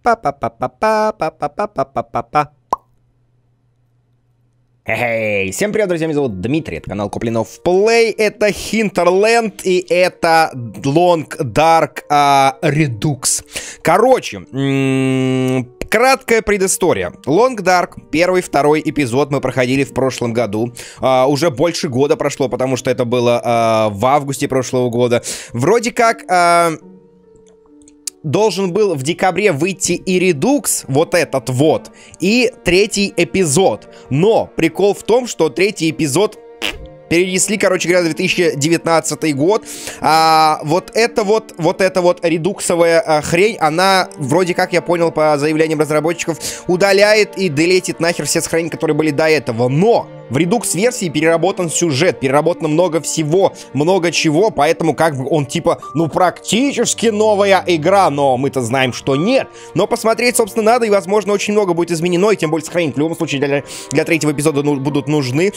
Па-па-па-па-па-па-па-па-па-па. Эй, всем привет, друзья, меня зовут Дмитрий, это канал Куплинов Плей, это Hinterland и это Long Dark Redux. Короче, краткая предыстория. Long Dark, первый, второй эпизод мы проходили в прошлом году. Уже больше года прошло, потому что это было в августе прошлого года. Вроде как... должен был в декабре выйти и Redux, вот этот вот, и третий эпизод. Но прикол в том, что третий эпизод перенесли, короче говоря, 2019 год. Вот эта вот редуксовая хрень, она, вроде как я понял по заявлениям разработчиков, удаляет и делетит нахер все сохранения, которые были до этого. Но в редукс-версии переработан сюжет, переработано много всего, много чего, поэтому как бы он типа, ну, практически новая игра, но мы-то знаем, что нет. Но посмотреть, собственно, надо, и, возможно, очень много будет изменено, и тем более сохранить в любом случае для третьего эпизода будут нужны.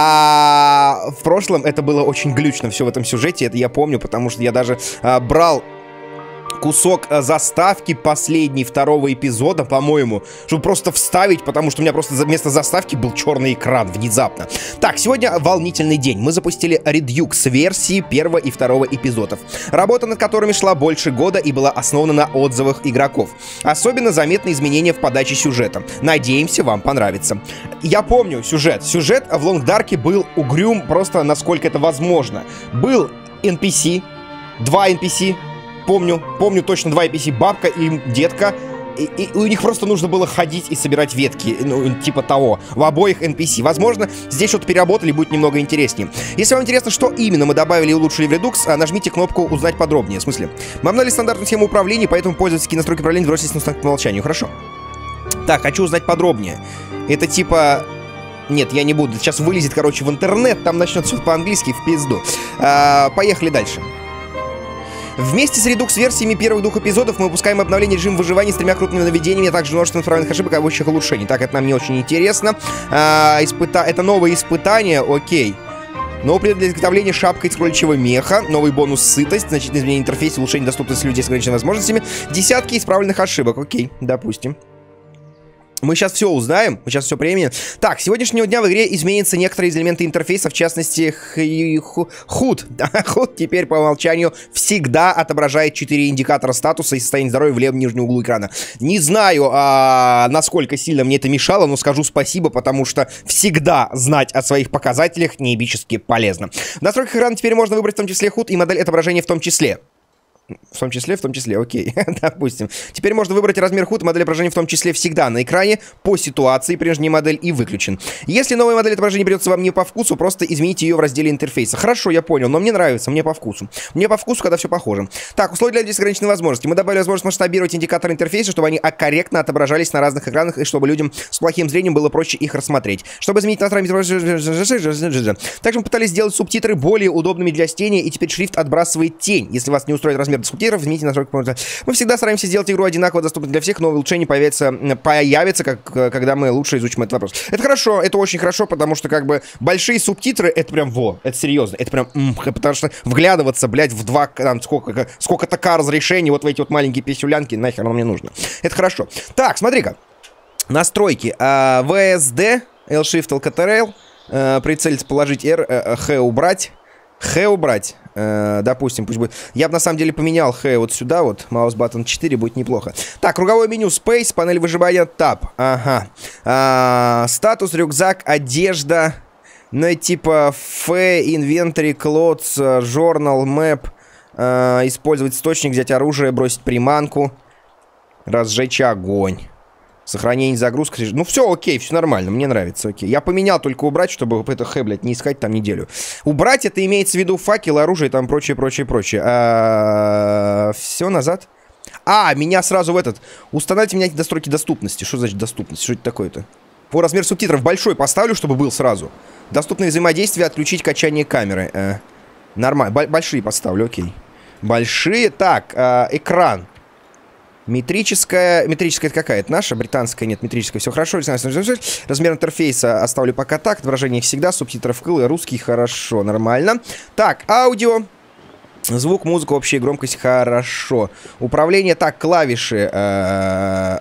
А в прошлом это было очень глючно все в этом сюжете, это я помню, потому что я даже брал кусок заставки последней второго эпизода, по-моему, чтобы просто вставить, потому что у меня просто вместо заставки был черный экран внезапно. Так, сегодня волнительный день. Мы запустили Redux версии первого и второго эпизодов, работа над которыми шла больше года и была основана на отзывах игроков. Особенно заметны изменения в подаче сюжета. Надеемся, вам понравится. Я помню сюжет. Сюжет в Long Dark был угрюм просто насколько это возможно. Был NPC, два NPC, Помню точно два NPC, бабка и детка. И у них просто нужно было ходить и собирать ветки, ну, типа того, в обоих NPC. Возможно, здесь что-то переработали, будет немного интереснее. Если вам интересно, что именно мы добавили и улучшили в Redux, нажмите кнопку «Узнать подробнее». В смысле, мы обновили стандартную схему управления, поэтому пользовательские настройки управления бросились на установку по умолчанию. Хорошо. Так, хочу узнать подробнее. Это типа... Нет, я не буду. Сейчас вылезет, короче, в интернет, там начнет все по-английски, в пизду. Поехали дальше. Вместе с редукс-версиями первых двух эпизодов мы выпускаем обновление режима выживания с 3 крупными нововведениями, а также множеством исправленных ошибок и обычных улучшений. Так, это нам не очень интересно. Это новые испытания, окей. Новый предмет для изготовления шапка из кроличьего меха, новый бонус сытость, значительное изменение интерфейса, улучшение доступности людей с ограниченными возможностями, десятки исправленных ошибок, окей, допустим. Мы сейчас все узнаем, мы сейчас все применим. Так, с сегодняшнего дня в игре изменятся некоторые элементы интерфейса, в частности, HUD. HUD теперь по умолчанию всегда отображает 4 индикатора статуса и состояния здоровья в левом нижнем углу экрана. Не знаю, насколько сильно мне это мешало, но скажу спасибо, потому что всегда знать о своих показателях неебически полезно. В настройках экрана теперь можно выбрать в том числе HUD и модель отображения в том числе. В том числе, окей, допустим. Теперь можно выбрать размер HUD, модель отображения в том числе всегда на экране, по ситуации, прежняя модель и выключен. Если новая модель отображения придется вам не по вкусу, просто измените ее в разделе интерфейса. Хорошо, я понял, но мне нравится, мне по вкусу. Мне по вкусу, когда все похоже. Так, условия для людей с ограниченными возможностями. Мы добавили возможность масштабировать индикаторы интерфейса, чтобы они корректно отображались на разных экранах, и чтобы людям с плохим зрением было проще их рассмотреть. Чтобы изменить настройки... Также мы пытались сделать субтитры более удобными для чтения, и теперь шрифт отбрасывает тень. Если вас не устроит размер субтитров, измените настройки. Мы всегда стараемся сделать игру одинаково доступной для всех, но улучшения появятся, когда мы лучше изучим этот вопрос. Это хорошо, это очень хорошо, потому что как бы большие субтитры, это прям это серьезно, это прям, потому что вглядываться, блядь, в два, там, сколько-то К разрешений, вот в эти вот маленькие писюлянки, нахер оно мне нужно. Это хорошо. Так, смотри-ка. Настройки. VSD, L-Shift, LCTRL, прицелиться, положить R, H убрать. Х убрать, допустим, пусть будет. Я бы на самом деле поменял Х вот сюда, вот, маус баттон 4, будет неплохо. Так, круговое меню, Space, панель выживания, Tab, ага. Статус, рюкзак, одежда, ну и типа F, Inventory, Clothes, Journal, Map, использовать источник, взять оружие, бросить приманку, разжечь огонь. Сохранение, загрузка. Ну все окей, все нормально, мне нравится, окей. Я поменял только убрать, чтобы это Х, блядь, не искать там неделю. Убрать это имеется в виду факел, оружие, там прочее. Все, назад. Меня сразу в этот. Устанавливайте меня настройки доступности. Что значит доступность? Что это такое-то? По размеру субтитров большой поставлю, чтобы был сразу. Доступные взаимодействия, отключить качание камеры. Нормально, большие поставлю, окей. Большие, так, экран. Метрическая это какая-то наша, британская, нет, метрическая, все хорошо. Размер интерфейса оставлю пока так, отображение всегда, субтитров вкл, русский, хорошо, нормально. Так, аудио, звук, музыка, общая громкость, хорошо. Управление, так, клавиши,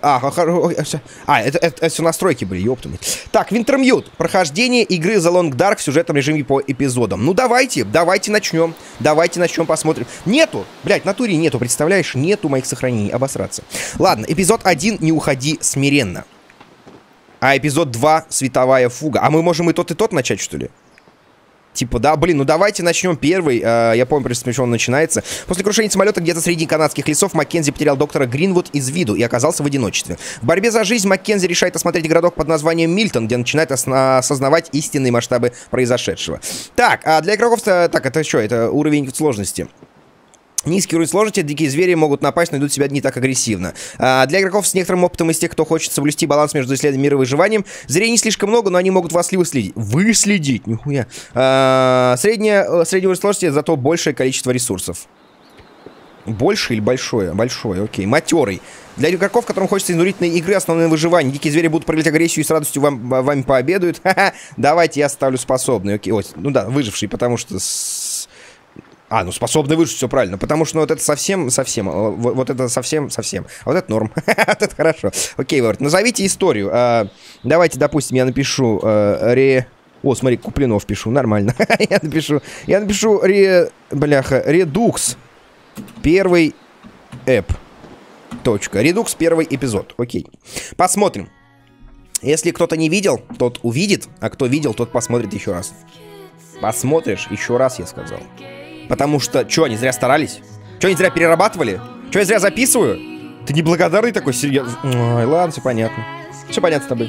Это все настройки были, ёптами. Так, Wintermute. Прохождение игры The Long Dark в сюжетном режиме по эпизодам. Ну, давайте начнем. Давайте начнем, посмотрим. Нету, блядь, в натуре нету, представляешь? Нету моих сохранений, обосраться. Ладно, эпизод 1, не уходи смиренно. А эпизод 2, световая фуга. А мы можем и тот начать, что ли? Типа, да, блин, ну давайте начнем первый. Я помню, с чего он начинается. После крушения самолета где-то среди канадских лесов Маккензи потерял доктора Гринвуд из виду и оказался в одиночестве. В борьбе за жизнь Маккензи решает осмотреть городок под названием Мильтон, где начинает осознавать истинные масштабы произошедшего. Так, а для игроков... Так, это что? Это уровень сложности. Низкий уровень сложности, дикие звери могут напасть, но идут себя не так агрессивно. Для игроков с некоторым опытом из тех, кто хочет соблюсти баланс между исследованием мира и выживанием, зверей не слишком много, но они могут вас выследить. Выследить? Нихуя. Средний уровень сложности, зато большее количество ресурсов. Больше или большое? Большое, окей. Матерый. Для игроков, которым хочется изнурительной игры, основное выживание. Дикие звери будут проявлять агрессию и с радостью вами пообедают. Ха-ха. Давайте я ставлю способный. Окей. Ой, ну да, выживший, потому что... ну способны выжить, все правильно. Потому что, ну, вот это совсем. Вот это совсем. А вот это норм. Вот это хорошо. Окей, Вард, назовите историю. Давайте, допустим, я напишу О, смотри, Куплинов пишу, нормально. Я напишу Редукс. Первый эп. Точка. Редукс, первый эпизод. Окей. Посмотрим. Если кто-то не видел, тот увидит. А кто видел, тот посмотрит еще раз. Посмотришь еще раз, я сказал. Потому что, что, они зря старались? Что, они зря перерабатывали? Что, я зря записываю? Ты неблагодарный такой, серьезно? Ой, ладно, все понятно. Все понятно с тобой.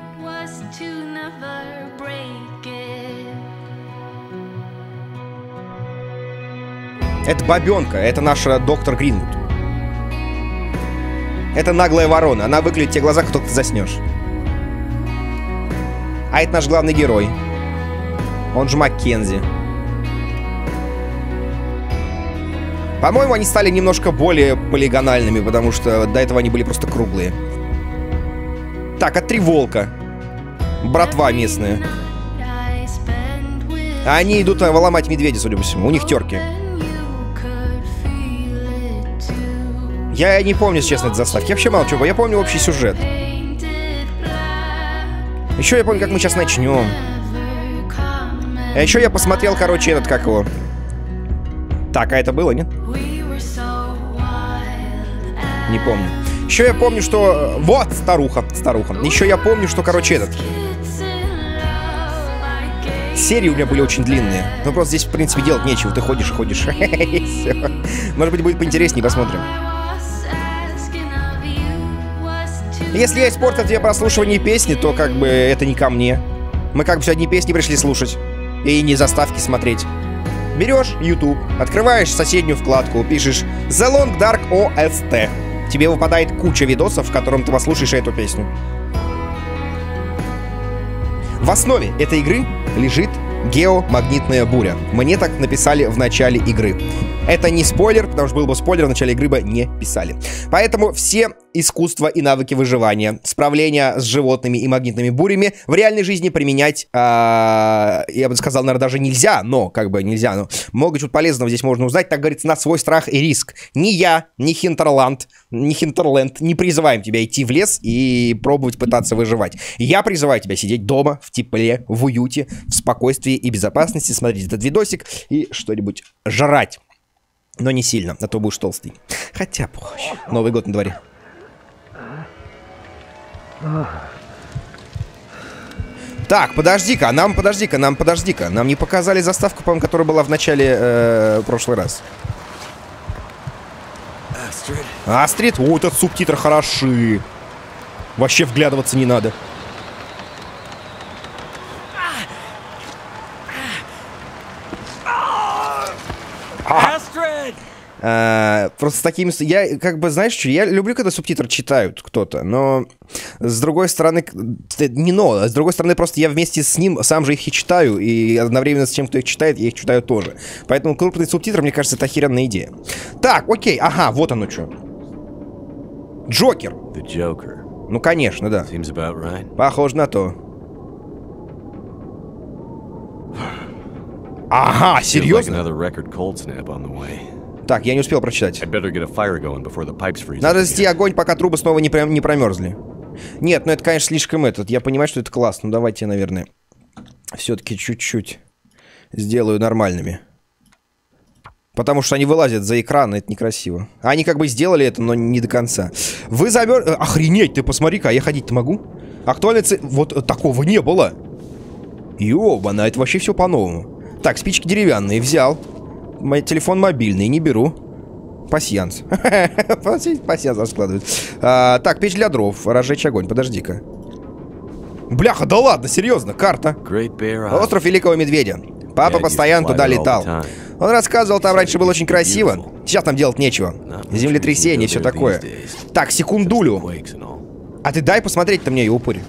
Это бабенка, это наша доктор Гринвуд. Это наглая ворона, она выглядит те глаза, как только ты заснешь. А это наш главный герой. Он же Маккензи. По-моему, они стали немножко более полигональными, потому что до этого они были просто круглые. Так, а три волка. Братва местная. А они идут выломать медведя, судя по всему. У них терки. Я не помню, честно, этой заставки. Я вообще мало чего. Я помню общий сюжет. Еще я помню, как мы сейчас начнем. А еще я посмотрел, короче, этот, как его... Так, а это было, нет? Не помню. Еще я помню, что... Вот, старуха. Еще я помню, что, короче, этот... Серии у меня были очень длинные. Ну, просто здесь, в принципе, делать нечего. Ты ходишь и ходишь. Может быть, будет поинтереснее, посмотрим. Если я испортил тебе прослушивание песни, то, как бы, это не ко мне. Мы, как бы, сегодня песни пришли слушать. И не заставки смотреть. Берешь YouTube, открываешь соседнюю вкладку, пишешь The Long Dark OST. Тебе выпадает куча видосов, в котором ты послушаешь эту песню. В основе этой игры лежит геомагнитная буря. Мне так написали в начале игры. Это не спойлер, потому что был бы спойлер, в начале игры бы не писали. Поэтому все искусства и навыки выживания, справления с животными и магнитными бурями в реальной жизни применять, я бы сказал, наверное, даже нельзя, но, как бы нельзя, но много чего полезного здесь можно узнать, так говорится, на свой страх и риск. Ни я, ни Хинтерленд не призываем тебя идти в лес и пробовать пытаться выживать. Я призываю тебя сидеть дома, в тепле, в уюте, в спокойствии и безопасности, смотреть этот видосик и что-нибудь жрать. Но не сильно, а то будешь толстый. Хотя, похуй. Новый год на дворе. Так, подожди-ка, нам не показали заставку, по-моему, которая была в начале прошлый раз. Астрид? О, этот субтитр хороши. Вообще вглядываться не надо. Просто с такими... Я, как бы, знаешь что, я люблю, когда субтитры читают кто-то, но с другой стороны... с другой стороны, просто я вместе с ним сам же их и читаю, и одновременно с тем, кто их читает, я их читаю тоже. Поэтому крупный субтитр, мне кажется, это охеренная идея. Так, окей, ага, вот оно что. Джокер. Ну, конечно, да. Похоже на то. Ага, серьезно? Так, я не успел прочитать. Надо развести огонь, пока трубы снова не промерзли. Нет, ну это, конечно, слишком этот. Я понимаю, что это классно. Ну давайте, наверное, все-таки чуть-чуть сделаю нормальными. Потому что они вылазят за экран, это некрасиво. Они как бы сделали это, но не до конца. Вы замерзли... Охренеть, ты посмотри-ка, а я ходить-то могу? Актуальный Вот такого не было. Ёбана, это вообще все по-новому. Так, спички деревянные взял. Мой телефон мобильный, не беру. Пасьянс. Пасьянс раскладывает. Так, печь для дров. Разжечь огонь, подожди-ка. Бляха, да ладно, серьезно, карта. Остров Великого Медведя. Папа постоянно туда летал. Он рассказывал, там раньше было очень красиво. Сейчас там делать нечего. Землетрясение, все такое. Так, секундулю. А ты дай посмотреть-то мне, упырь.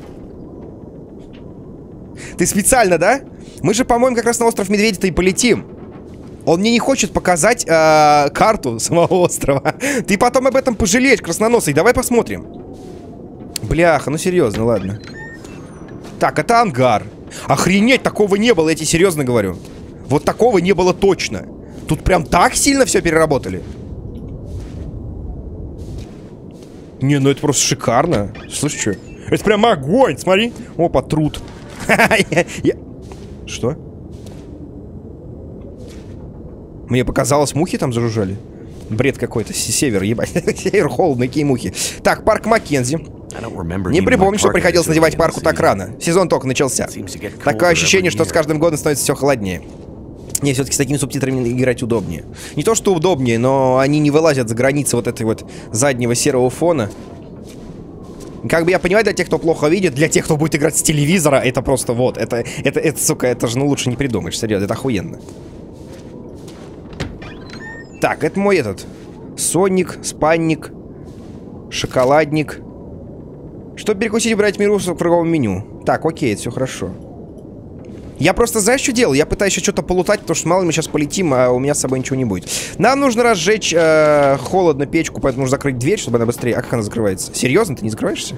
Ты специально, да? Мы же, по-моему, как раз на остров Медведя-то и полетим. Он мне не хочет показать карту самого острова. Ты потом об этом пожалеешь, красноносый. Давай посмотрим. Бляха, ну серьезно, ладно. Так, это ангар. Охренеть, такого не было, я тебе серьезно говорю. Вот такого не было точно. Тут прям так сильно все переработали. Не, ну это просто шикарно. Слышь, что? Это прям огонь, смотри. Опа, труд. Что? Мне показалось, мухи там зажужжали. Бред какой-то. Север, ебать. Север, холодно, какие мухи. Так, парк Маккензи. Не припомню, что приходилось надевать парку так рано. Сезон только начался. Такое ощущение, что с каждым годом становится все холоднее. Не, все-таки с такими субтитрами играть удобнее. Не то, что удобнее, но они не вылазят за границы вот этой вот заднего серого фона. Как бы я понимаю, для тех, кто плохо видит, для тех, кто будет играть с телевизора, это просто вот. Это сука, это же ну лучше не придумаешь. Серьезно, это охуенно. Так, это мой этот. Сонник, спанник, шоколадник. Чтобы перекусить и брать миру в круговом меню. Так, окей, это все хорошо. Я просто, знаешь, что делал? Я пытаюсь еще что-то полутать, потому что мало ли мы сейчас полетим, а у меня с собой ничего не будет. Нам нужно разжечь холодно печку, поэтому нужно закрыть дверь, чтобы она быстрее... А как она закрывается? Серьезно? Ты не закрываешься?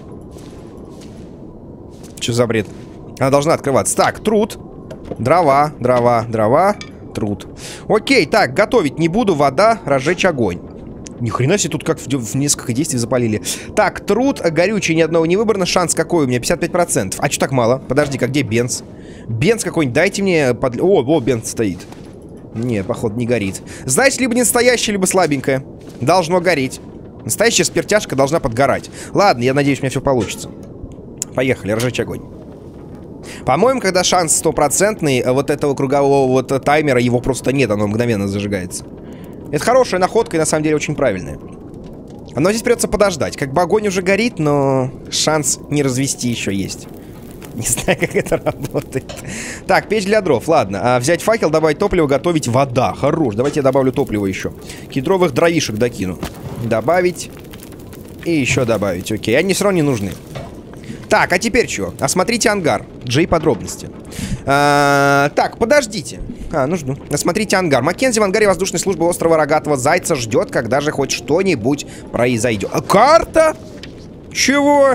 Что за бред? Она должна открываться. Так, труд. Дрова, дрова, дрова, труд. Окей, так, готовить не буду. Вода, разжечь огонь. Ни хрена себе, тут как в несколько действий запалили. Так, труд, горючий, ни одного не выбрано. Шанс какой у меня? 55%. А что так мало? Подожди-ка, где бенз? Бенз какой-нибудь дайте мне под... О, бенз стоит. Не, походу, не горит. Значит, либо не настоящее, либо слабенькое. Должно гореть. Настоящая спиртяшка должна подгорать. Ладно, я надеюсь, у меня все получится. Поехали, разжечь огонь. По-моему, когда шанс стопроцентный, вот этого кругового вот таймера, его просто нет, оно мгновенно зажигается. Это хорошая находка и на самом деле очень правильная. Но здесь придется подождать. Как бы огонь уже горит, но шанс не развести еще есть. Не знаю, как это работает. Так, печь для дров, ладно. Взять факел, добавить топливо, готовить вода. Хорош, давайте я добавлю топливо еще. Кедровых дровишек докину. Добавить. И еще добавить, окей. Они все равно не нужны. Так, а теперь что? Осмотрите ангар. Джей, подробности. Так, подождите. Ну жду. Осмотрите ангар. Маккензи в ангаре воздушной службы острова Рогатого Зайца ждет, когда же хоть что-нибудь произойдет. Карта? Чего?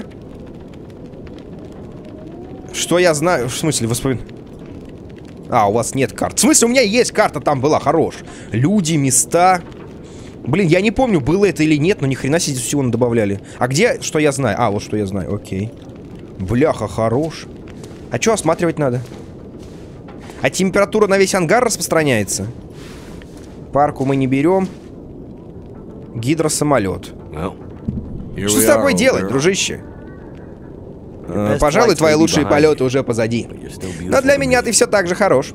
Что я знаю? В смысле, у вас нет карт. В смысле, у меня есть карта, там была, хорош. Люди, места. Блин, я не помню, было это или нет, но ни хрена себе всего добавляли. А где, что я знаю? Вот что я знаю, окей. Бляха, хорош. А что осматривать надо? А температура на весь ангар распространяется? Парку мы не берем. Гидросамолет. Что с тобой делать, дружище? Пожалуй, твои лучшие полеты уже позади. Но для меня ты все так же хорош.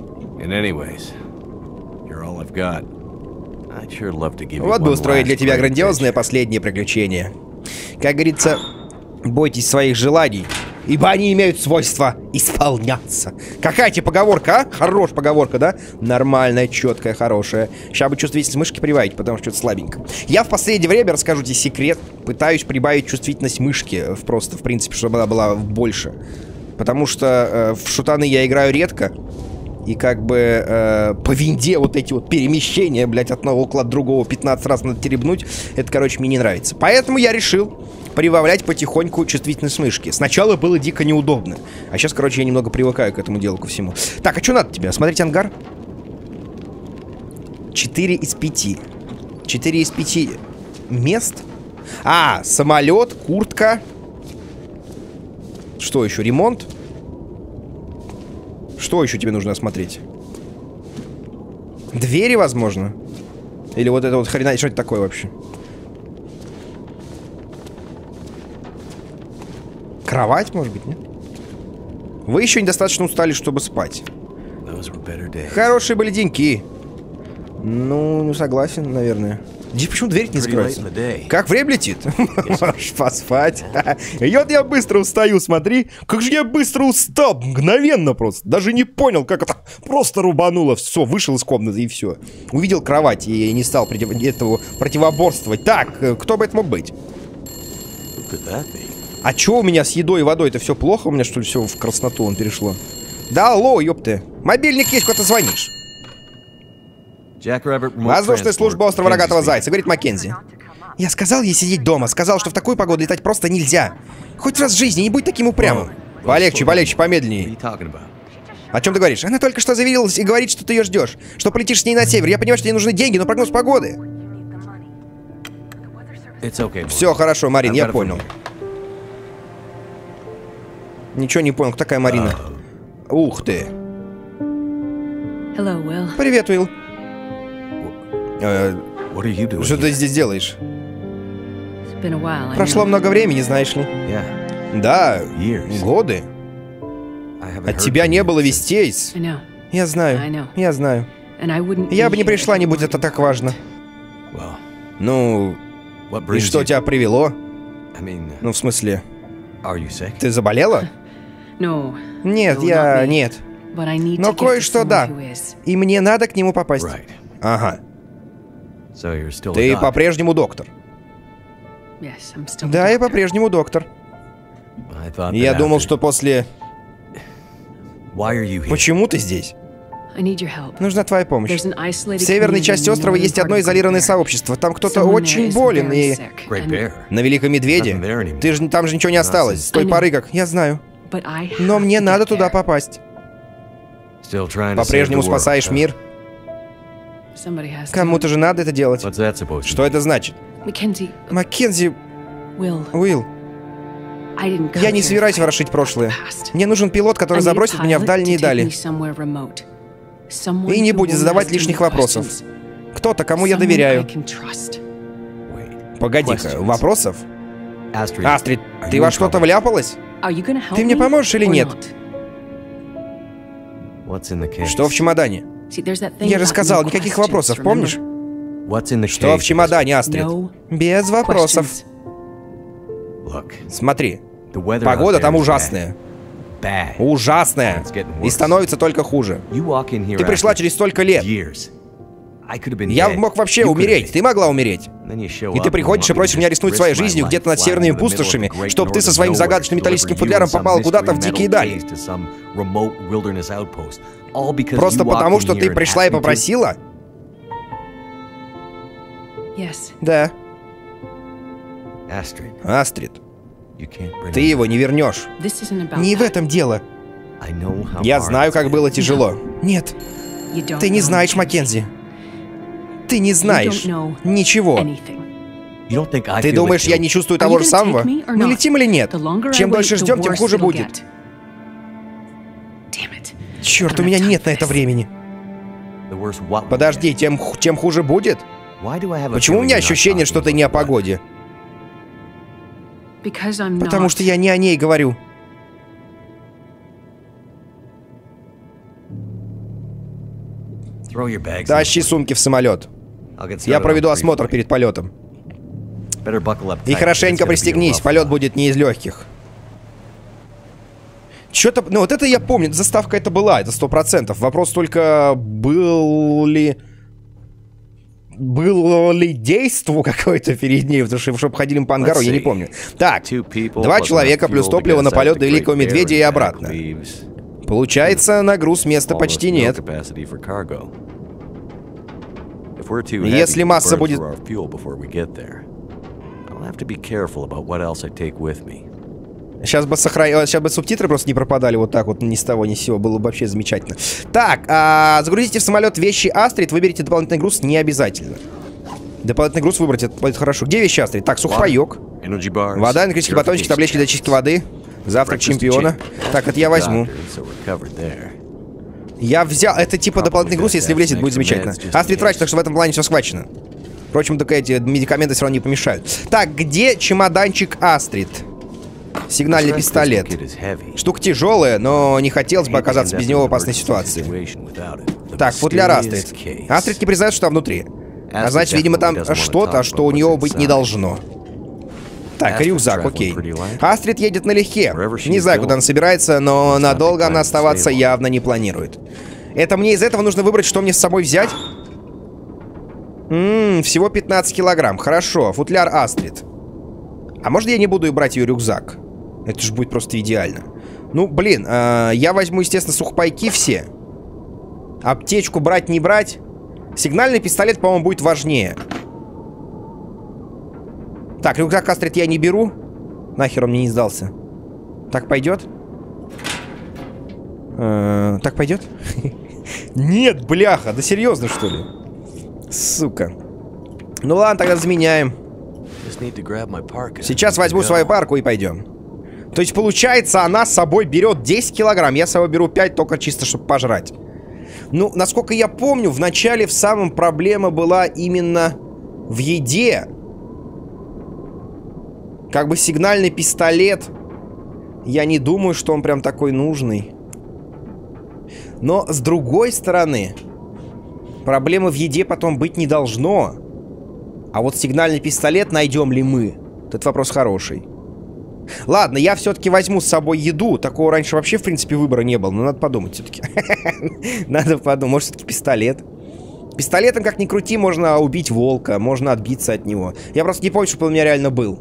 Вот бы устроить для тебя грандиозное последнее приключение. Как говорится, бойтесь своих желаний, ибо они имеют свойство исполняться. Какая тебе поговорка, а? Хорош поговорка, да? Нормальная, четкая, хорошая. Сейчас бы чувствительность мышки прибавить, потому что что-то слабенько. Я в последнее время, расскажу тебе секрет, пытаюсь прибавить чувствительность мышки. Просто, в принципе, чтобы она была больше. Потому что в шутаны я играю редко. И как бы по винде вот эти вот перемещения, блядь, от одного угла до другого 15 раз надо теребнуть. Это, короче, мне не нравится. Поэтому я решил прибавлять потихоньку чувствительность мышки. Сначала было дико неудобно. А сейчас, короче, я немного привыкаю к этому делу, ко всему. Так, а что надо тебе? Смотреть ангар? 4 из 5. 4 из 5 мест? А, самолет, куртка. Что еще? Ремонт? Что еще тебе нужно осмотреть? Двери, возможно? Или вот это вот хрена... Что это такое вообще? Кровать, может быть, нет? Вы еще недостаточно устали, чтобы спать. Хорошие были деньки. Ну, согласен, наверное. Здесь почему дверь не закроется? Как время летит? Можешь поспать. И вот я быстро устаю, смотри. Как же я быстро устал. Мгновенно просто. Даже не понял, как это просто рубануло. Все, вышел из комнаты и все. Увидел кровать и не стал этого противоборствовать. Так, кто бы это мог быть? А чё у меня с едой и водой? Это все плохо? У меня что ли все в красноту он перешло? Да, алло, ёпты. Мобильник есть, куда ты звонишь? Воздушная служба острова Рогатого Зайца, говорит Маккензи. Я сказал ей сидеть дома, сказал, что в такую погоду летать просто нельзя. Хоть раз в жизни, не будь таким упрямым. Полегче, полегче, помедленнее. О чем ты говоришь? Она только что заверилась и говорит, что ты ее ждешь. Что полетишь с ней на север. Я понимаю, что ей нужны деньги, но прогноз погоды. Все хорошо, Марин, я понял. Ничего не понял, кто такая Марина? Ух ты. Привет, Уилл. Что ты здесь делаешь? Прошло много времени, знаешь ли. Да, годы. От тебя не было вестей. Я знаю, я знаю. Я бы не пришла, не будь это так важно. Ну, и что тебя привело? Ну, в смысле, ты заболела? Нет, я... нет. Но кое-что да. И мне надо к нему попасть. Ага. Ты по-прежнему доктор? Да, я по-прежнему доктор. Я думал, что после... Почему ты здесь? Нужна твоя помощь. В северной части острова есть одно изолированное сообщество. Там кто-то очень болен и... На Великом Медведе? Там же ничего не осталось. С той поры как... Я знаю. Но мне надо туда попасть. По-прежнему спасаешь мир? Кому-то же надо это делать. Что это значит? Маккензи... Уилл. Я не собираюсь ворошить прошлое. Мне нужен пилот, который забросит меня в дальние дали. И не будет задавать лишних вопросов. Кто-то, кому я доверяю. Погоди-ка, вопросов? Астрид, ты во что-то вляпалась? Ты мне поможешь или нет? Что в чемодане? Я же сказал, никаких вопросов, помнишь? Что в чемодане, Астрид? Без вопросов. Смотри, погода там ужасная. Ужасная. И становится только хуже. Ты пришла через столько лет. Я мог вообще умереть. Ты могла умереть. И ты приходишь и просишь меня рискнуть своей жизнью где-то над северными пустошами, чтобы ты со своим загадочным металлическим футляром попал куда-то в дикие дали. Просто потому, что ты пришла и попросила? Да. Астрид, ты его не вернешь. Не в этом дело. Я знаю, как было тяжело. Нет, ты не знаешь, Маккензи. Ты не знаешь ничего. Ты думаешь, я не чувствую того же самого? Мы летим или нет? Чем дольше ждем, тем хуже будет. Черт, у меня нет на это времени. Подожди, тем хуже будет? Почему у меня ощущение, что ты не о погоде? Потому что я не о ней говорю. Тащи сумки в самолет. Я проведу осмотр перед полетом. И хорошенько пристегнись, полет будет не из легких. Что-то, ну вот это я помню, заставка это была, это 100%. Вопрос только, было ли действо какое-то перед ней, потому что чтобы ходили по ангару, я не помню. Так, 2 человека плюс топливо на полет до Великого Медведя и обратно. Получается, на груз места почти нет. Если масса будет... Сейчас бы субтитры просто не пропадали вот так вот ни с того ни с сего. Было бы вообще замечательно. Так, загрузите в самолет вещи Астрид, выберите дополнительный груз не обязательно. Дополнительный груз выбрать, это будет хорошо. Где вещи, Астрид? Так, сухпайок. Вода, энергетические батончики, таблетки для чистки воды. Завтрак чемпиона. Так, это я возьму. Я взял. Это типа дополнительный груз, если влезет, будет замечательно. Астрид врач, так что в этом плане все схвачено. Впрочем, только эти медикаменты все равно не помешают. Так, где чемоданчик Астрид? Сигнальный пистолет. Штука тяжелая, но не хотелось бы оказаться без него в опасной ситуации. Так, футляр Астрид. Астрид не признает, что там внутри. А значит, видимо, там что-то, что у него быть не должно. Так, рюкзак, окей. Астрид едет налегке. Не знаю, куда она собирается, но надолго она оставаться явно не планирует. Это мне из этого нужно выбрать, что мне с собой взять? Всего 15 килограмм. Хорошо, футляр Астрид. А может, я не буду брать ее рюкзак? Это же будет просто идеально. Ну, блин, я возьму, естественно, сухпайки все. Аптечку брать, не брать. Сигнальный пистолет, по-моему, будет важнее. Так, рюкзак Астрид я не беру. Нахер он мне не сдался. Так пойдет? Так пойдет? Нет, бляха, да серьезно, что ли? Сука. Ну ладно, тогда заменяем. Сейчас возьму свою парку и пойдем. То есть, получается, она с собой берет 10 килограмм. Я с собой беру 5, только чисто, чтобы пожрать. Ну, насколько я помню, в начале в самом проблема была именно в еде. Как бы сигнальный пистолет. Я не думаю, что он прям такой нужный. Но, с другой стороны, проблемы в еде потом быть не должно. А вот сигнальный пистолет найдем ли мы? Этот вопрос хороший. Ладно, я все-таки возьму с собой еду. Такого раньше вообще, в принципе, выбора не было. Но надо подумать все-таки. Надо подумать. Может, все-таки пистолет? Пистолетом, как ни крути, можно убить волка. Можно отбиться от него. Я просто не помню, чтобы он у меня реально был.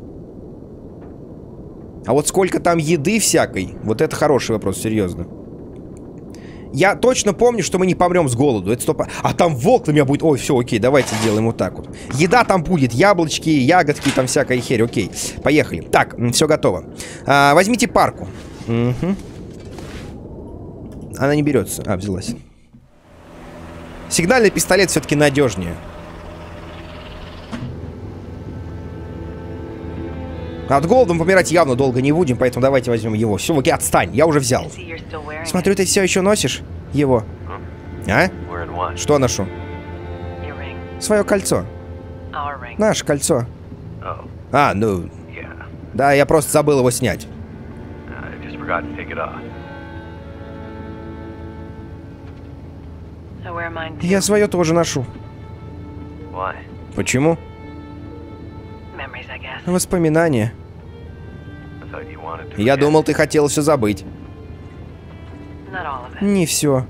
А вот сколько там еды всякой? Вот это хороший вопрос, серьезно. Я точно помню, что мы не помрем с голоду. Это стоп. А там волк на меня будет. Ой, все, окей, давайте сделаем вот так вот. Еда там будет, яблочки, ягодки, там всякая херь. Окей, поехали. Так, все готово. Возьмите парку. Угу. Она не берется. А, взялась. Сигнальный пистолет все-таки надежнее. От голода мы помирать явно долго не будем, поэтому давайте возьмем его. Все, окей, отстань, я уже взял. Смотрю, ты все еще носишь его. А? Что ношу? Свое кольцо. Наше кольцо. А, ну... Да, я просто забыл его снять. Я свое тоже ношу. Почему? Воспоминания. Я думал, ты хотел все забыть. Не все.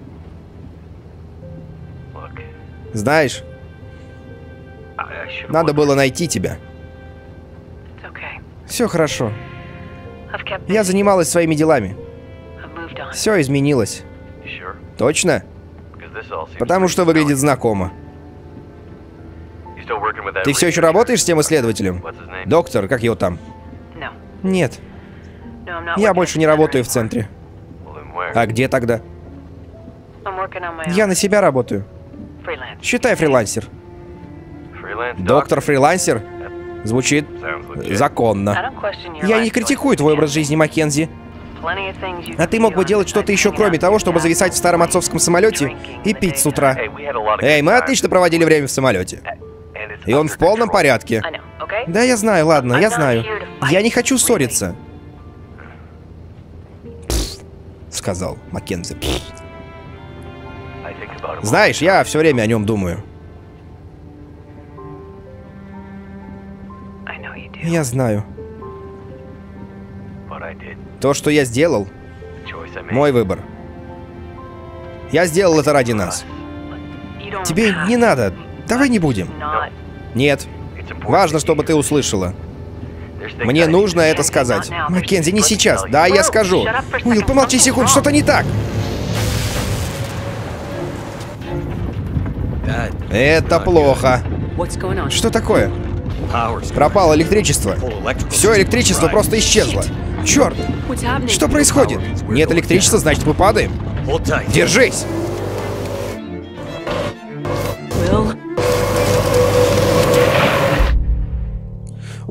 Знаешь, надо было найти тебя. Все хорошо. Я занималась своими делами. Все изменилось. Точно? Потому что выглядит знакомо. Ты все еще работаешь с тем исследователем? Доктор, как его там? Нет. Я больше не работаю в центре. А где тогда? Я на себя работаю. Считай, фрилансер. Доктор-фрилансер? Звучит законно. Я не критикую твой образ жизни, Маккензи. А ты мог бы делать что-то еще, кроме того, чтобы зависать в старом отцовском самолете и пить с утра. Эй, мы отлично проводили время в самолете. И он в полном порядке. Да, я знаю, ладно, я знаю. Я не хочу ссориться. Пфф, сказал Маккензи. Пфф. Знаешь, я все время о нем думаю. Я знаю. То, что я сделал, мой выбор. Я сделал это ради нас. Тебе не надо. Давай не будем. Нет. Важно, чтобы ты услышала. Мне нужно это сказать. Маккензи, не сейчас. Да, я скажу. Уилл, помолчи секунду, что-то не так. Это плохо. Что такое? Пропало электричество. Все электричество просто исчезло. Черт! Что происходит? Нет электричества, значит, мы падаем. Держись!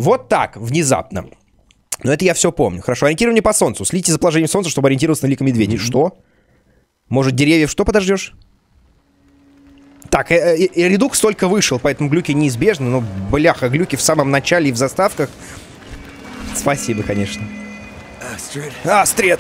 Вот так, внезапно. Но это я все помню. Хорошо, ориентирование по солнцу. Следите за положением солнца, чтобы ориентироваться на лика медведей. Что? Может, деревьев что подождешь? Так, редукс только вышел, поэтому глюки неизбежны. Но, бляха, глюки в самом начале и в заставках. Спасибо, конечно. Астрид!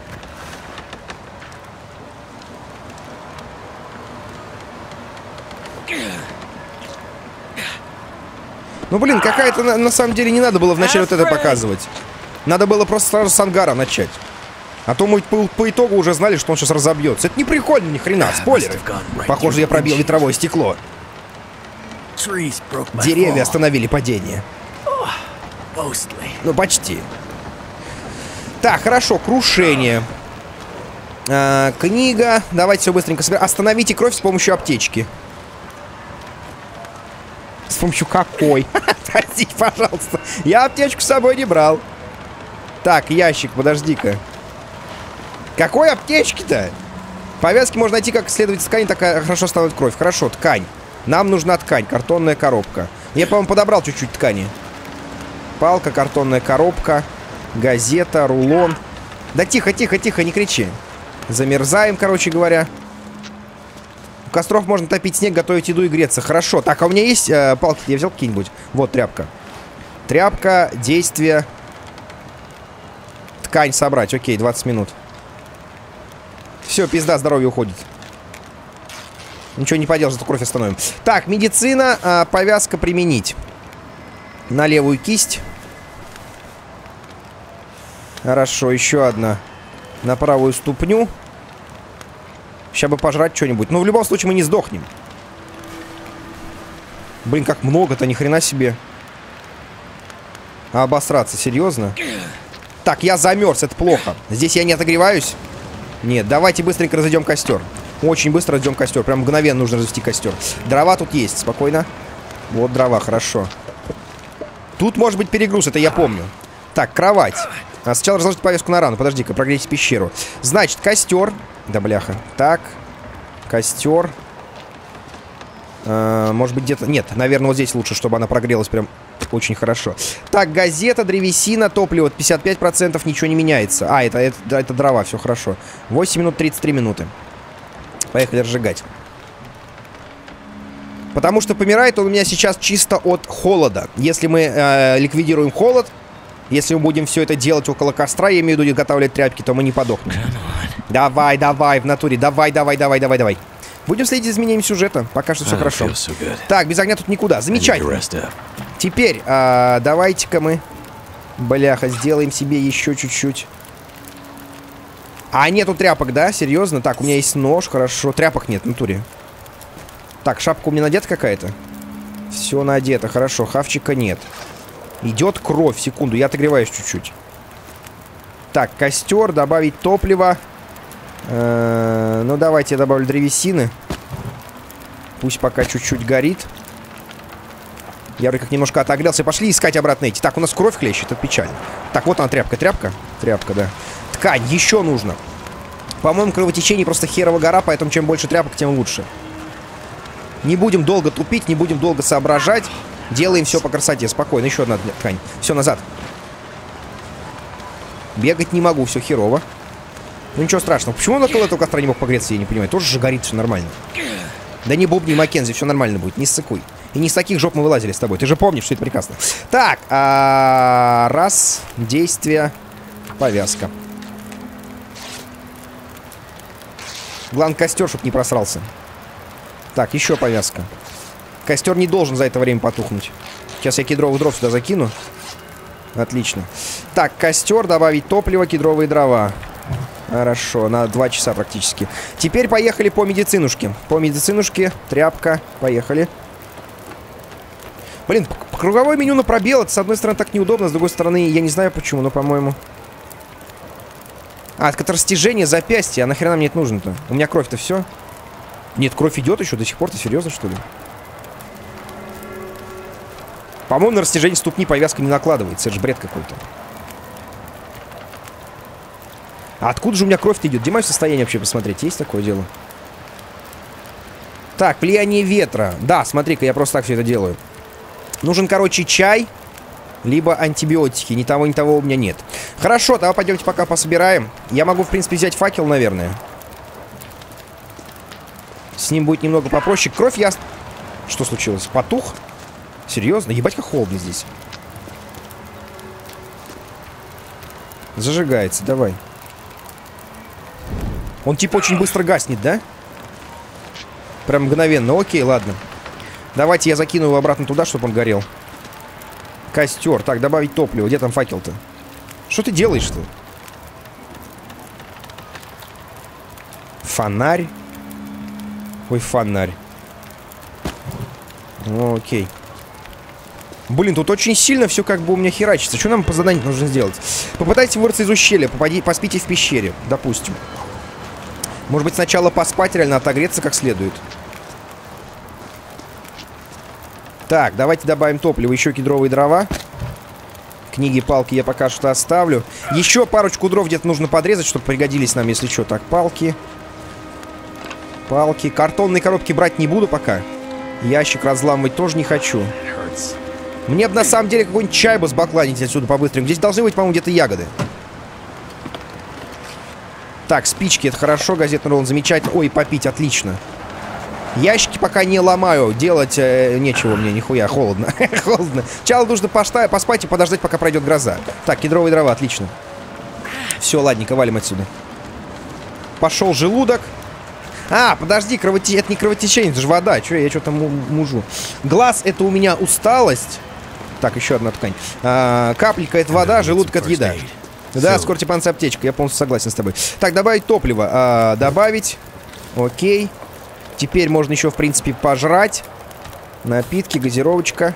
Ну, блин, какая-то, на самом деле, не надо было вначале вот это показывать. Надо было просто сразу с ангара начать. А то мы по итогу уже знали, что он сейчас разобьется. Это не прикольно, ни хрена. Спойлеры. Похоже, я пробил ветровое стекло. Деревья остановили падение. Ну, почти. Так, хорошо, крушение. Книга. Давайте все быстренько собираем. Остановите кровь с помощью аптечки. С помощью какой? Простите, пожалуйста. Я аптечку с собой не брал. Так, ящик, подожди-ка. Какой аптечки-то? Повязки можно найти, как следовать ткани, такая хорошо становится кровь. Хорошо, ткань. Нам нужна ткань, картонная коробка. Я, по-моему, подобрал чуть-чуть ткани. Палка, картонная коробка, газета, рулон. Да тихо, тихо, тихо, не кричи. Замерзаем, короче говоря. У костров можно топить снег, готовить еду и греться. Хорошо. Так, а у меня есть палки? Я взял какие-нибудь? Вот, тряпка. Тряпка, действие. Ткань собрать. Окей, 20 минут. Все, пизда, здоровье уходит. Ничего не поделаешь, зато кровь остановим. Так, медицина, повязка применить. На левую кисть. Хорошо, еще одна. На правую ступню. Сейчас бы пожрать что-нибудь. Но в любом случае мы не сдохнем. Блин, как много-то, ни хрена себе. А обосраться, серьезно? Так, я замерз, это плохо. Здесь я не отогреваюсь? Нет, давайте быстренько разведем костер. Очень быстро разведем костер. Прям мгновенно нужно развести костер. Дрова тут есть, спокойно. Вот дрова, хорошо. Тут может быть перегруз, это я помню. Так, кровать. Сначала разложить повязку на рану. Подожди-ка, прогреть пещеру. Значит, костер. Да, бляха. Так. Костер. Может быть, где-то... Нет, наверное, вот здесь лучше, чтобы она прогрелась прям очень хорошо. Так, газета, древесина, топливо 55%, ничего не меняется. А, это дрова, все хорошо. 8 минут 33 минуты. Поехали разжигать. Потому что помирает он у меня сейчас чисто от холода. Если мы ликвидируем холод, если мы будем все это делать около костра, я имею в виду изготавливать тряпки, то мы не подохнем. Давай, давай, в натуре. Давай, давай, давай, давай, давай. Будем следить за изменением сюжета. Пока что все хорошо. Так, без огня тут никуда. Замечательно. Теперь, давайте-ка мы, бляха, сделаем себе еще чуть-чуть. А, нету тряпок, да? Серьезно? Так, у меня есть нож, хорошо. Тряпок нет в натуре. Так, шапка у меня надета какая-то? Все надето, хорошо. Хавчика нет. Идет кровь, секунду, я отогреваюсь чуть-чуть. Так, костер, добавить топливо. Ну, давайте я добавлю древесины. Пусть пока чуть-чуть горит. Я вроде как немножко отогрелся. Пошли искать обратно эти. Так, у нас кровь хлещет, это печально. Так, вот она тряпка, тряпка. Тряпка, да. Ткань, еще нужно. По-моему, кровотечение просто херова гора, поэтому чем больше тряпок, тем лучше. Не будем долго тупить, не будем долго соображать. Делаем все по красоте, спокойно. Еще одна ткань. Все, назад. Бегать не могу, все херово. Ну ничего страшного. Почему он около этого костра не мог погреться, я не понимаю. Тоже же горит, все нормально. Да не бубни, Маккензи, все нормально будет, не ссыкуй. И не с таких жоп мы вылазили с тобой. Ты же помнишь, что это прекрасно. Так, раз, действие, повязка. Главное, костер, чтобы не просрался. Так, еще повязка. Костер не должен за это время потухнуть. Сейчас я кедровых дров сюда закину. Отлично. Так, костер, добавить топливо, кедровые дрова. Хорошо, на 2 часа практически. Теперь поехали по медицинушке. По медицинушке, тряпка, поехали. Блин, круговое меню на пробел. Это, с одной стороны, так неудобно, с другой стороны, я не знаю почему, но, по-моему... А, это растяжение запястья. А нахрена мне это нужно-то? У меня кровь-то все. Нет, кровь идет еще до сих пор. Ты серьезно, что ли? По-моему, на растяжение ступни повязка не накладывается. Это же бред какой-то. А откуда же у меня кровь-то идет? Где мое состояние вообще посмотреть? Есть такое дело? Так, влияние ветра. Да, смотри-ка, я просто так все это делаю. Нужен, короче, чай. либо антибиотики. Ни того, ни того у меня нет. Хорошо, давай пойдемте пока пособираем. Я могу, в принципе, взять факел, наверное. С ним будет немного попроще. Кровь я... Что случилось? Потух? Серьезно? Ебать, как холодно здесь. Зажигается, давай. Он типа очень быстро гаснет, да? Прям мгновенно. Окей, ладно. Давайте я закину его обратно туда, чтобы он горел. Костер. Так, добавить топливо. Где там факел-то? Что ты делаешь-то? Фонарь. Ой, фонарь. Окей. Блин, тут очень сильно все как бы у меня херачится. Что нам по заданию нужно сделать? Попытайтесь вырваться из ущелья. Поспите в пещере, допустим. Может быть, сначала поспать, реально отогреться как следует. Так, давайте добавим топливо. Еще кедровые дрова. Книги, палки я пока что оставлю. Еще парочку дров где-то нужно подрезать, чтобы пригодились нам, если что. Так, палки. Палки. Картонные коробки брать не буду пока. Ящик разламывать тоже не хочу. Мне бы на самом деле какой-нибудь чай бы сбакланить отсюда по-быстрому. Здесь должны быть, по-моему, где-то ягоды. Так, спички, это хорошо. Газетный рулон замечательно. Ой, попить, отлично. Ящики пока не ломаю. Делать нечего мне, нихуя. Холодно. Холодно. Сначала нужно поспать и подождать, пока пройдет гроза. Так, кедровые дрова, отлично. Все, ладненько, валим отсюда. Пошел желудок. А, подожди, это не кровотечение, это же вода. Че, я что-то мужу. Глаз — это у меня усталость. Так, еще одна ткань. Капелька — это вода, желудок — это еда. Да, скоро типанция аптечка, я полностью согласен с тобой. Так, добавить топливо. Добавить. Окей. Теперь можно еще, в принципе, пожрать. Напитки, газировочка.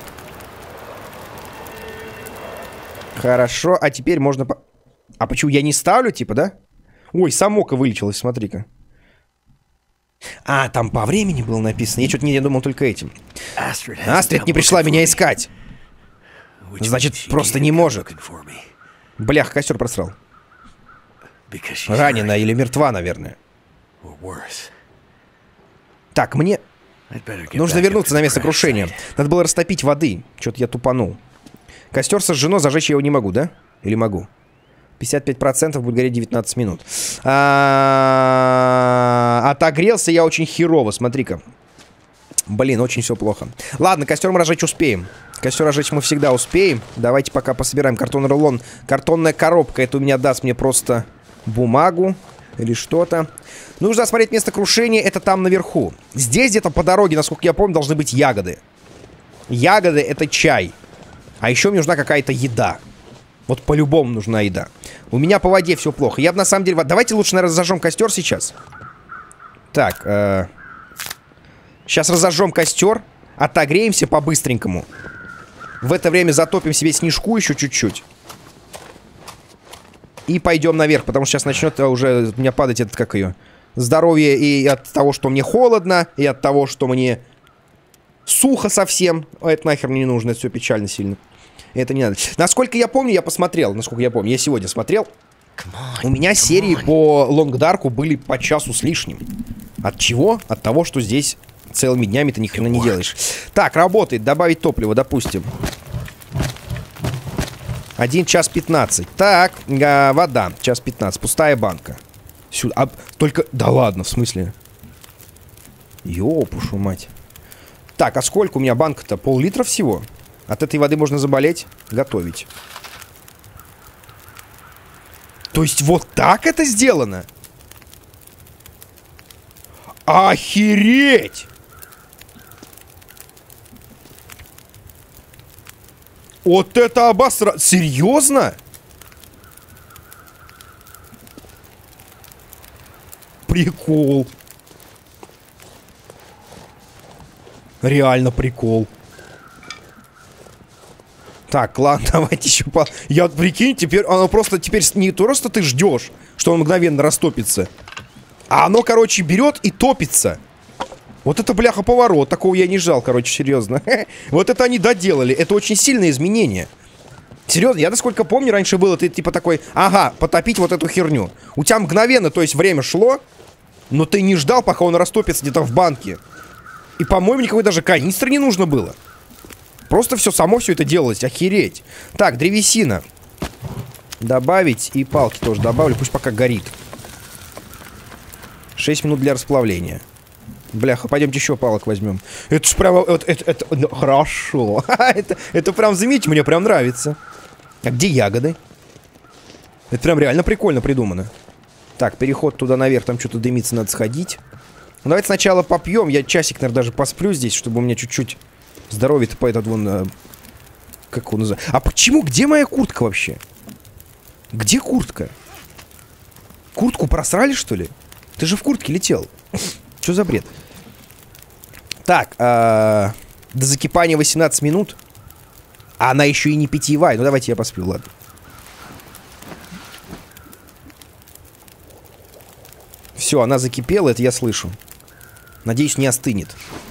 Хорошо, а теперь можно... А почему я не ставлю, типа, да? Ой, самока вылечилась, смотри-ка. А, там по времени было написано. Я что-то не думал только этим. Астрид не пришла меня искать. Значит, просто не может. Блях, костер просрал. Ранена или мертва, наверное. Так, мне нужно вернуться на место крушения. Надо было растопить воды. Что-то я тупанул. Костер сожжено, зажечь я его не могу, да? Или могу? 55% будет гореть 19 минут. Отогрелся я очень херово, смотри-ка. Блин, очень все плохо. Ладно, костер мы разжечь успеем. Костер разжечь мы всегда успеем. Давайте пока пособираем картонный рулон. Картонная коробка, это у меня даст мне просто бумагу или что-то. Нужно осмотреть место крушения, это там наверху. Здесь где-то по дороге, насколько я помню, должны быть ягоды. Ягоды — это чай. А еще мне нужна какая-то еда. Вот по-любому нужна еда. У меня по воде все плохо. Я бы на самом деле... Давайте лучше, наверное, зажжем костер сейчас. Так, сейчас разожжем костер. Отогреемся по-быстренькому. В это время затопим себе снежку еще чуть-чуть. И пойдем наверх, потому что сейчас начнет уже у меня падать этот, как ее, здоровье и от того, что мне холодно, и от того, что мне сухо совсем. Это нахер мне не нужно, это все печально сильно. Это не надо. Насколько я помню, я посмотрел. Насколько я помню, я сегодня смотрел. У меня серии по Лонгдарку были по часу с лишним. От чего? От того, что здесь целыми днями ты ни хрена не делаешь. Так, работает. Добавить топливо, допустим. 1 час 15. Так, вода. Час 15. Пустая банка. Сюда. Только... Да ладно, в смысле? Ёпушу мать. Так, а сколько у меня банка-то? Пол-литра всего? От этой воды можно заболеть, готовить. То есть вот так это сделано? Охереть! Вот это обосра... Серьезно? Прикол. Реально прикол. Так, ладно, давайте еще по... Я вот прикинь, теперь оно просто... Теперь не просто ты ждешь, что он мгновенно растопится. А оно, короче, берет и топится. Вот это, бляха, поворот. Такого я не ждал, короче, серьезно. Вот это они доделали. Это очень сильное изменение. Серьезно, я насколько помню, раньше было ты типа такой... Ага, потопить вот эту херню. У тебя мгновенно, то есть время шло, но ты не ждал, пока он растопится где-то в банке. И, по-моему, никакой даже канистры не нужно было. Просто все само все это делалось. Охереть. Так, древесина. Добавить. И палки тоже добавлю. Пусть пока горит. 6 минут для расплавления. Бляха, пойдемте еще палок возьмем. Это ж прям... Это ну, хорошо. это прям, заметьте, мне прям нравится. А где ягоды? Это прям реально прикольно придумано. Так, переход туда наверх. Там что-то дымится, надо сходить. Ну, давайте сначала попьем. Я часик, наверное, даже посплю здесь, чтобы у меня чуть-чуть здоровье-то по этот вон... Как его называют? А почему? Где моя куртка вообще? Где куртка? Куртку просрали, что ли? Ты же в куртке летел. Что за бред? Так, до закипания 18 минут. А она еще и не питьевая. Ну, давайте я посплю, ладно. Все, она закипела, это я слышу. Надеюсь, не остынет.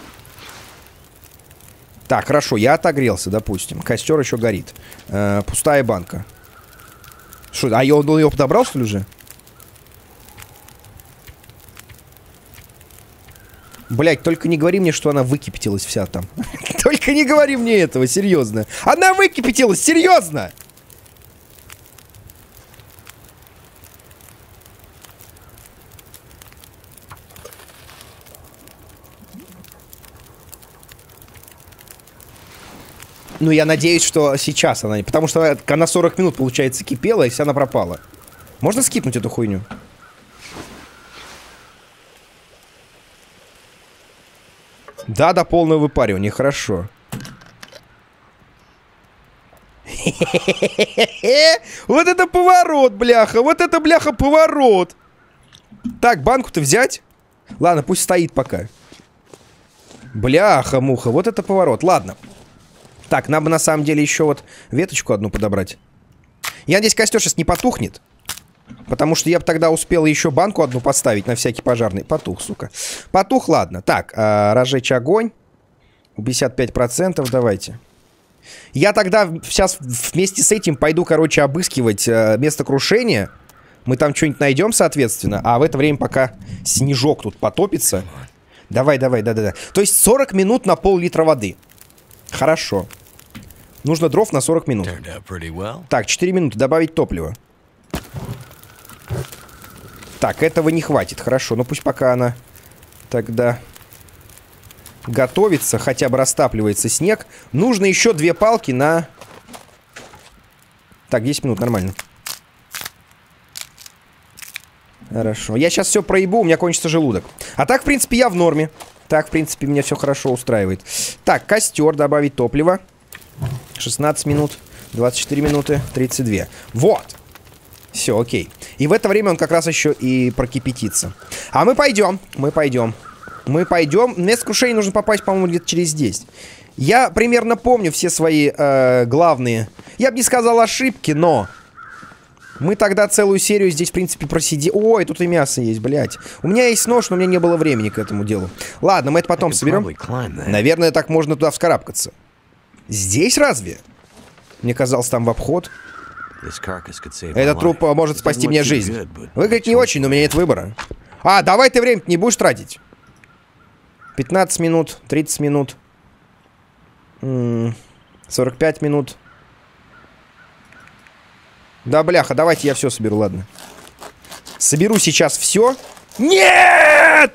Так, хорошо, я отогрелся, допустим. Костер еще горит. Пустая банка. Что, а я ее подобрал, что ли, уже? Блять, только не говори мне, что она выкипятилась вся там. Только не говори мне этого, серьезно. Она выкипятилась, серьезно! Ну, я надеюсь, что сейчас она... Потому что она 40 минут, получается, кипела, и вся она пропала. Можно скипнуть эту хуйню? Да, до полного выпаривания, хорошо. Вот это поворот, бляха. Вот это, бляха, поворот. Так, банку-то взять? Ладно, пусть стоит пока. Бляха-муха, вот это поворот. Ладно. Так, нам бы на самом деле еще вот веточку одну подобрать. Я надеюсь, костер сейчас не потухнет. Потому что я бы тогда успел еще банку одну поставить на всякий пожарный. Потух, сука. Потух, ладно. Так, разжечь огонь. 55%, давайте. Я тогда сейчас вместе с этим пойду, короче, обыскивать место крушения. Мы там что-нибудь найдем, соответственно. А в это время пока снежок тут потопится. Давай, давай, да-да-да. То есть 40 минут на пол-литра воды. Хорошо. Нужно дров на 40 минут. Так, 4 минуты. Добавить топливо. Так, этого не хватит. Хорошо, ну пусть пока она тогда готовится, хотя бы растапливается снег. Нужно еще 2 палки на... Так, 10 минут, нормально. Хорошо. Я сейчас все проебу, у меня кончится желудок. А так, в принципе, я в норме. Так, в принципе, меня все хорошо устраивает. Так, костер, добавить топливо. 16 минут, 24 минуты, 32. Вот. Все, окей. И в это время он как раз еще и прокипятится. А мы пойдем. Мы пойдем. Мы пойдем. Место крушения нужно попасть, по-моему, где-то через здесь. Я примерно помню все свои главные... Я бы не сказал ошибки, но... Мы тогда целую серию здесь, в принципе, просидели. Ой, тут и мясо есть, блядь. У меня есть нож, но у меня не было времени к этому делу. Ладно, мы это потом соберем. Наверное, так можно туда вскарабкаться. Здесь разве? Мне казалось, там в обход. Этот труп может спасти мне жизнь. Выглядит не очень, но у меня нет выбора. А, давай ты время не будешь тратить. 15 минут, 30 минут. 45 минут. Да, бляха, давайте я все соберу, ладно. Соберу сейчас все. Нет!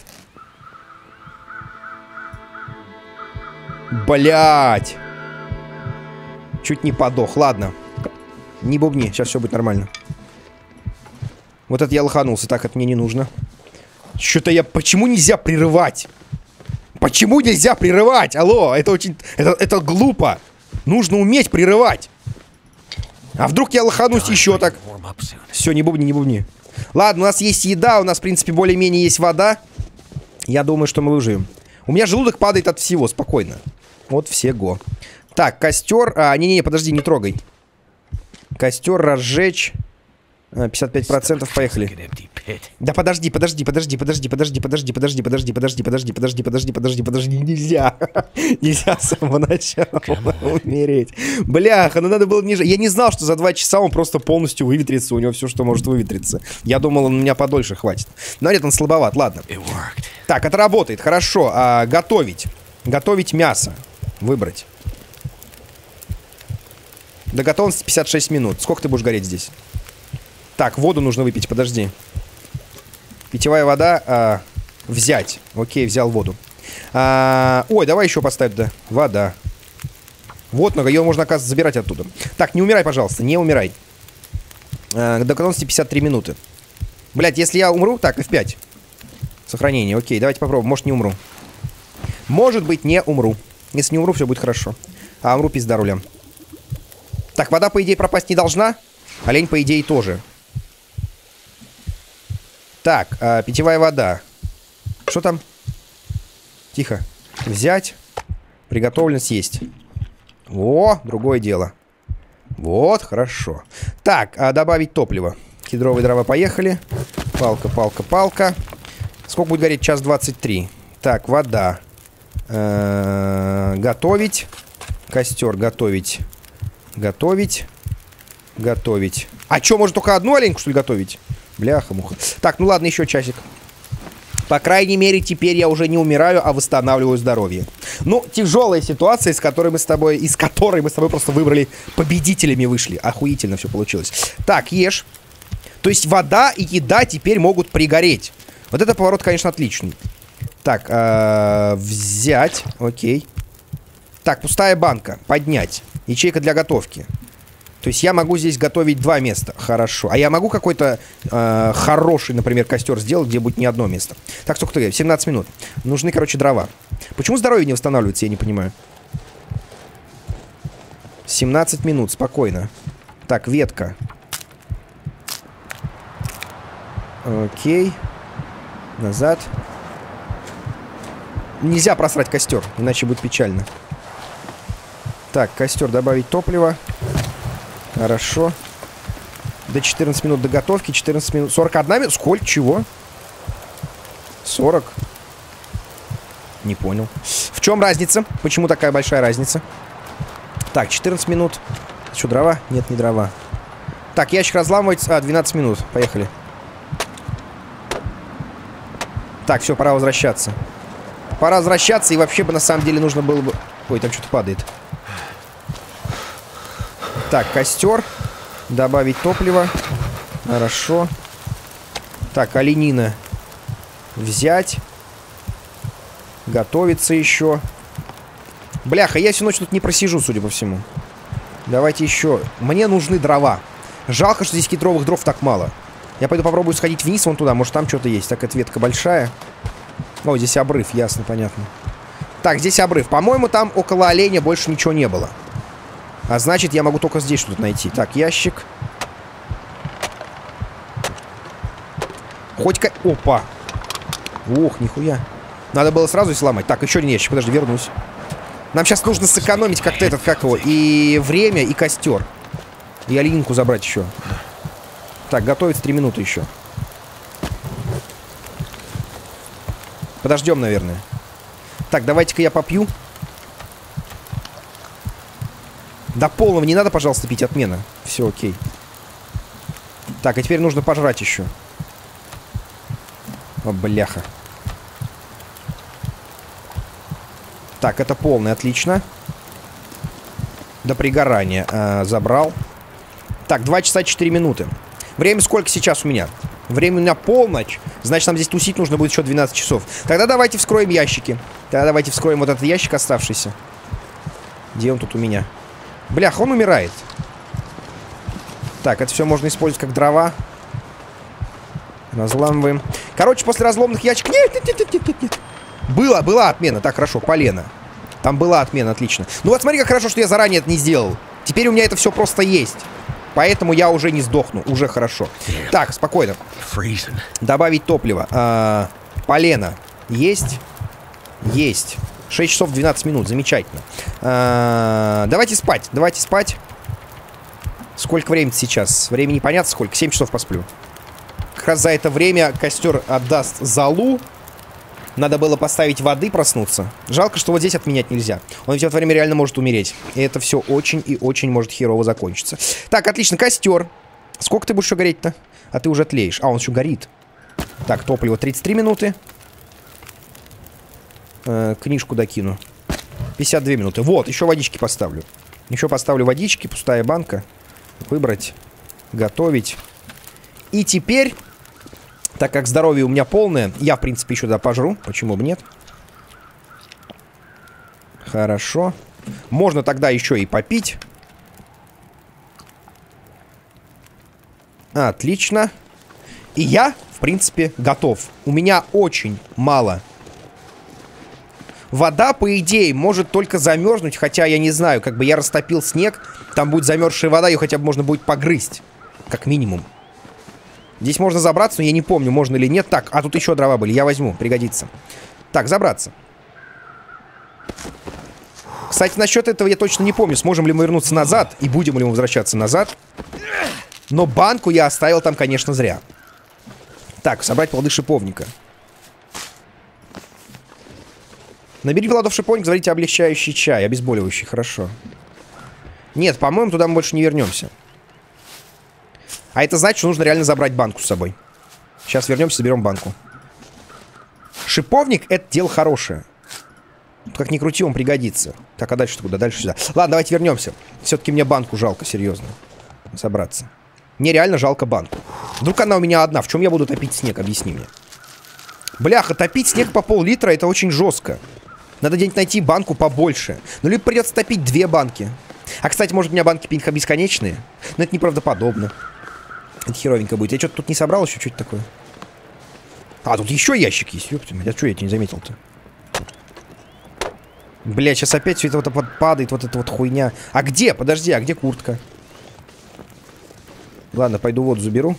Блять. Чуть не подох, ладно. Не бубни, сейчас все будет нормально. Вот это я лоханулся, так это мне не нужно. Что-то я... Почему нельзя прерывать? Почему нельзя прерывать? Алло, это очень... Это глупо. Нужно уметь прерывать. А вдруг я лоханусь еще так? Все, не бубни, не бубни. Ладно, у нас есть еда, у нас, в принципе, более-менее есть вода. Я думаю, что мы выживем. У меня желудок падает от всего, спокойно. Вот всего. Так, костер... не-не-не, подожди, не трогай. Костер разжечь. 55%, поехали. Да подожди, нельзя. Нельзя с самого начала умереть. Бляха, ну надо было ниже. Я не знал, что за 2 часа он просто полностью выветрится. У него все, что может выветриться. Я думал, он у меня подольше хватит. Но нет, он слабоват, ладно. Так, это работает, хорошо. Готовить. Готовить мясо. Выбрать. До готовности 56 минут. Сколько ты будешь гореть здесь? Так, воду нужно выпить, подожди. Питьевая вода. Взять. Окей, взял воду. Ой, давай еще поставь, да. Вода. Вот, много, ее можно, оказывается, забирать оттуда. Так, не умирай, пожалуйста, не умирай. До готовности 53 минуты. Блять, если я умру, так, F5. Сохранение, окей, давайте попробуем, может не умру. Может быть, не умру. Если не умру, все будет хорошо. А умру, пизда рулем. Так, вода, по идее, пропасть не должна. Олень, по идее, тоже. Так, питьевая вода. Что там? Тихо. Взять. Приготовлен, съесть. О, другое дело. Вот, хорошо. Так, добавить топливо. Кедровые дрова, поехали. Палка, палка, палка. Сколько будет гореть? Час 23. Так, вода. Готовить. Костер, готовить. Готовить. Готовить. А что, может только одну оленьку, что ли, готовить? Бляха-муха. Так, ну ладно, еще часик. По крайней мере, теперь я уже не умираю, а восстанавливаю здоровье. Ну, тяжелая ситуация, из которой мы с тобой просто выбрали победителями вышли. Охуительно все получилось. Так, ешь. То есть вода и еда теперь могут пригореть. Вот это поворот, конечно, отличный. Так, взять. Окей. Так, пустая банка. Поднять. Ячейка для готовки. То есть я могу здесь готовить 2 места. Хорошо. А я могу какой-то хороший, например, костер сделать, где будет не одно место. Так, сколько ты говоришь? 17 минут. Нужны, короче, дрова. Почему здоровье не восстанавливается, я не понимаю. 17 минут, спокойно. Так, ветка. Окей. Назад. Нельзя просрать костер, иначе будет печально. Так, костер, добавить топливо. Хорошо. До 14 минут до готовки. 14 минут. 41 минут. Сколько? Чего? 40. Не понял. В чем разница? Почему такая большая разница? Так, 14 минут. Что, дрова? Нет, не дрова. Так, ящик разламывается. 12 минут. Поехали. Так, все, пора возвращаться. Пора возвращаться. И вообще бы на самом деле нужно было бы... Ой, там что-то падает. Так, костер. Добавить топливо. Хорошо. Так, оленина. Взять. Готовиться еще. Бляха, я всю ночь тут не просижу, судя по всему. Давайте еще. Мне нужны дрова. Жалко, что здесь кедровых дров так мало. Я пойду попробую сходить вниз вон туда. Может, там что-то есть. Так, эта ветка большая. О, здесь обрыв, ясно, понятно. Так, здесь обрыв. По-моему, там около оленя больше ничего не было. А значит, я могу только здесь что-то найти. Так, ящик. Хоть опа. Ох, нихуя. Надо было сразу сломать. Так, еще один ящик. Подожди, вернусь. Нам сейчас нужно сэкономить как-то этот, как его, и время, и костер. И оленинку забрать еще. Так, готовится 3 минуты еще. Подождем, наверное. Так, давайте-ка я попью. До полного не надо, пожалуйста, пить, отмена. Все, окей. Так, а теперь нужно пожрать еще. О, бляха. Так, это полный, отлично. До пригорания забрал. Так, 2 часа 4 минуты. Время сколько сейчас у меня? Время у меня полночь. Значит, нам здесь тусить нужно будет еще 12 часов. Тогда давайте вскроем ящики. Тогда давайте вскроем вот этот ящик оставшийся. Где он тут у меня? Блях, он умирает. Так, это все можно использовать как дрова. Разламываем. Короче, после разломных ящиков... Нет. Была отмена. Так, хорошо, полено. Там была отмена, отлично. Ну вот смотри, как хорошо, что я заранее это не сделал. Теперь у меня это все просто есть. Поэтому я уже не сдохну. Уже хорошо. Так, спокойно. Добавить топливо. Полено. Есть? Есть. 6 часов 12 минут. Замечательно. Давайте спать. Давайте спать. Сколько времени сейчас? Времени непонятно сколько. 7 часов посплю. Как раз за это время костер отдаст золу. Надо было поставить воды, проснуться. Жалко, что вот здесь отменять нельзя. Он ведь в это время реально может умереть. И это все очень и очень может херово закончиться. Так, отлично, костер. Сколько ты будешь еще гореть-то? А ты уже тлеешь. А, он еще горит. Так, топливо 33 минуты. Книжку докину. 52 минуты. Вот, еще водички поставлю. Еще поставлю водички, пустая банка. Выбрать, готовить. И теперь, так как здоровье у меня полное, я, в принципе, еще туда пожру. Почему бы нет? Хорошо. Можно тогда еще и попить. Отлично. И я, в принципе, готов. У меня очень мало. Вода, по идее, может только замерзнуть, хотя я не знаю, как бы я растопил снег, там будет замерзшая вода, ее хотя бы можно будет погрызть, как минимум. Здесь можно забраться, но я не помню, можно или нет. Так, а тут еще дрова были, я возьму, пригодится. Так, забраться. Кстати, насчет этого я точно не помню, сможем ли мы вернуться назад и будем ли мы возвращаться назад. Но банку я оставил там, конечно, зря. Так, собрать плоды шиповника. Набери плодов шиповника, заварите облегчающий чай, обезболивающий, хорошо. Нет, по-моему, туда мы больше не вернемся. А это значит, что нужно реально забрать банку с собой. Сейчас вернемся, заберем банку. Шиповник — это дело хорошее. Как ни крути, он пригодится. Так, а дальше куда? Дальше сюда. Ладно, давайте вернемся. Все-таки мне банку жалко, серьезно. Собраться. Мне реально жалко банку. Вдруг она у меня одна. В чем я буду топить снег? Объясни мне. Бляха, топить снег по пол-литра — это очень жестко. Надо где-нибудь найти банку побольше. Ну, либо придется топить 2 банки. А, кстати, может, у меня банки бесконечные? Но это неправдоподобно. Это херовенько будет. Я что-то тут не собрал еще, что-то такое. А, тут еще ящик есть. Ёпта, а что я тебя не заметил-то? Бля, сейчас опять все это вот падает, вот эта вот хуйня. А где? Подожди, а где куртка? Ладно, пойду воду заберу.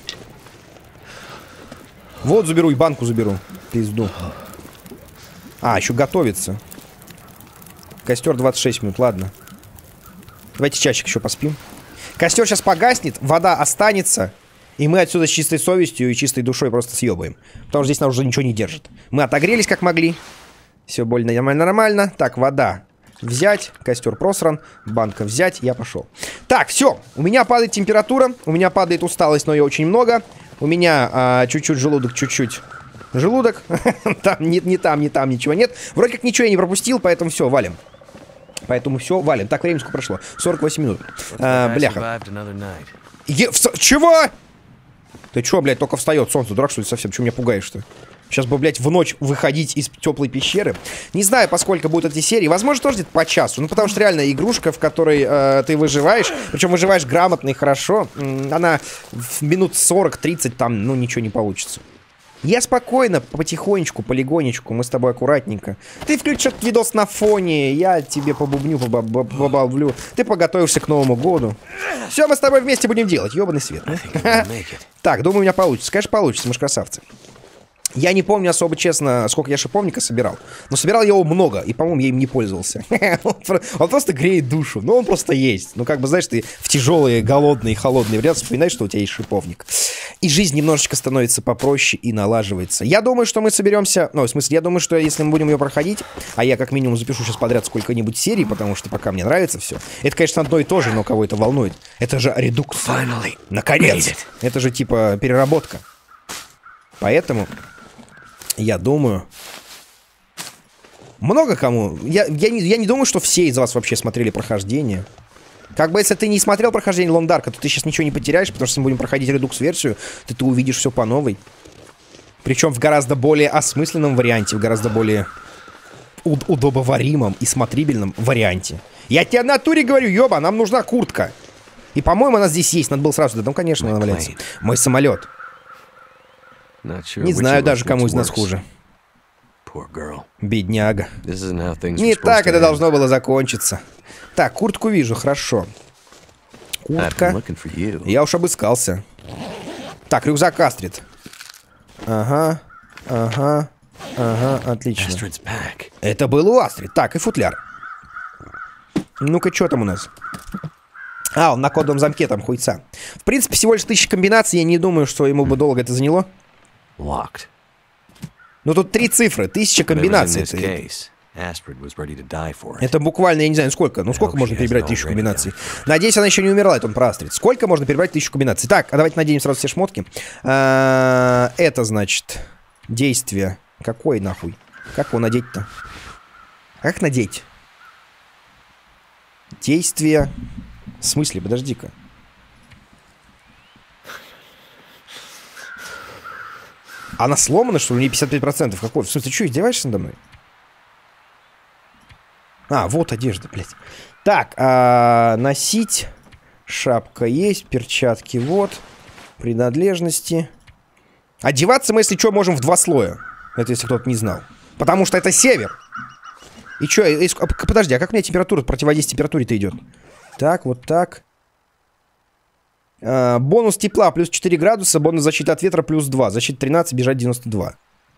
Воду заберу и банку заберу. Пизду. А, еще готовится. Костер 26 минут, ладно. Давайте часик еще поспим. Костер сейчас погаснет, вода останется. И мы отсюда с чистой совестью и чистой душой просто съебаем. Потому что здесь нас уже ничего не держит. Мы отогрелись как могли. Все более нормально. Так, вода взять. Костер просран. Банка взять. Я пошел. Так, все. У меня падает температура. У меня падает усталость, но ее очень много. У меня чуть-чуть желудок, чуть-чуть. Желудок. Там, не там ничего нет. Вроде как ничего я не пропустил, поэтому все, валим. Поэтому все, валим. Так, время сколько прошло? 48 минут. Бляха. Чего? Ты чё, блядь, только встает солнце? Дурак, что ли, совсем? Чего меня пугаешь-то? Сейчас бы, блядь, в ночь выходить из теплой пещеры. Не знаю, поскольку будут эти серии. Возможно, тоже где-то по часу. Ну, потому что реально игрушка, в которой ты выживаешь. Причем выживаешь грамотно и хорошо. Она в минут 40-30 там, ну, ничего не получится. Я спокойно, потихонечку, полигонечку, мы с тобой аккуратненько. Ты включишь этот видос на фоне, я тебе побубню, побавлю. Ты поготовишься к Новому году. Все, мы с тобой вместе будем делать, ёбаный свет. Так, думаю, у меня получится. Конечно, получится, мы ж красавцы. Я не помню особо честно, сколько я шиповника собирал. Но собирал я его много, и, по-моему, я им не пользовался. Он просто греет душу. Ну, он просто есть. Ну, как бы, знаешь, ты в тяжелые, голодные, холодные времена вспоминаешь, что у тебя есть шиповник. И жизнь немножечко становится попроще и налаживается. Я думаю, что мы соберемся... Ну, в смысле, я думаю, что если мы будем ее проходить, а я как минимум запишу сейчас подряд сколько-нибудь серий, потому что пока мне нравится все. Это, конечно, одно и то же, но кого это волнует. Это же редукс. Наконец! Это же, типа, переработка. Поэтому... Я думаю... Много кому... Я не думаю, что все из вас вообще смотрели прохождение. Как бы, если ты не смотрел прохождение Лондарка, то ты сейчас ничего не потеряешь, потому что если мы будем проходить редукс-версию, то ты увидишь все по новой. Причем в гораздо более осмысленном варианте, в гораздо более удобоваримом и смотрибельном варианте. Я тебе в натуре говорю, ёба, нам нужна куртка. И, по-моему, она здесь есть, надо было сразу... Да, ну, конечно, она валяется. Мой самолет. Не знаю даже, кому из нас хуже. Бедняга. Не так это должно было закончиться. Так, куртку вижу, хорошо. Куртка. Я уж обыскался. Так, рюкзак Астрид. Ага, отлично. Это был у Астрид. Так, и футляр. Ну-ка, что там у нас? А, он на кодовом замке, там хуйца. В принципе, всего лишь 1000 комбинаций. Я не думаю, что ему бы долго это заняло. Ну тут 3 цифры, 1000 комбинаций. Это буквально, я не знаю, сколько. Ну сколько можно перебирать 1000 комбинаций? Надеюсь, она еще не умерла, это он про Астрид. Сколько можно перебрать 1000 комбинаций? Так, а давайте наденем сразу все шмотки. Это, значит, действие. Какой нахуй? Как его надеть-то? Как надеть? Действие. В смысле? Подожди-ка. Она сломана, что ли? У нее 55%. Какой? В смысле, ты что, издеваешься надо мной? А, вот одежда, блядь. Так, носить. Шапка есть, перчатки вот. Принадлежности. Одеваться мы, если что, можем в 2 слоя. Это если кто-то не знал. Потому что это север. И что, подожди, а как у меня температура, противодействие температуре-то идет? Так, вот так. Бонус тепла плюс 4 градуса, бонус защиты от ветра плюс 2. Защита 13, бежать 92.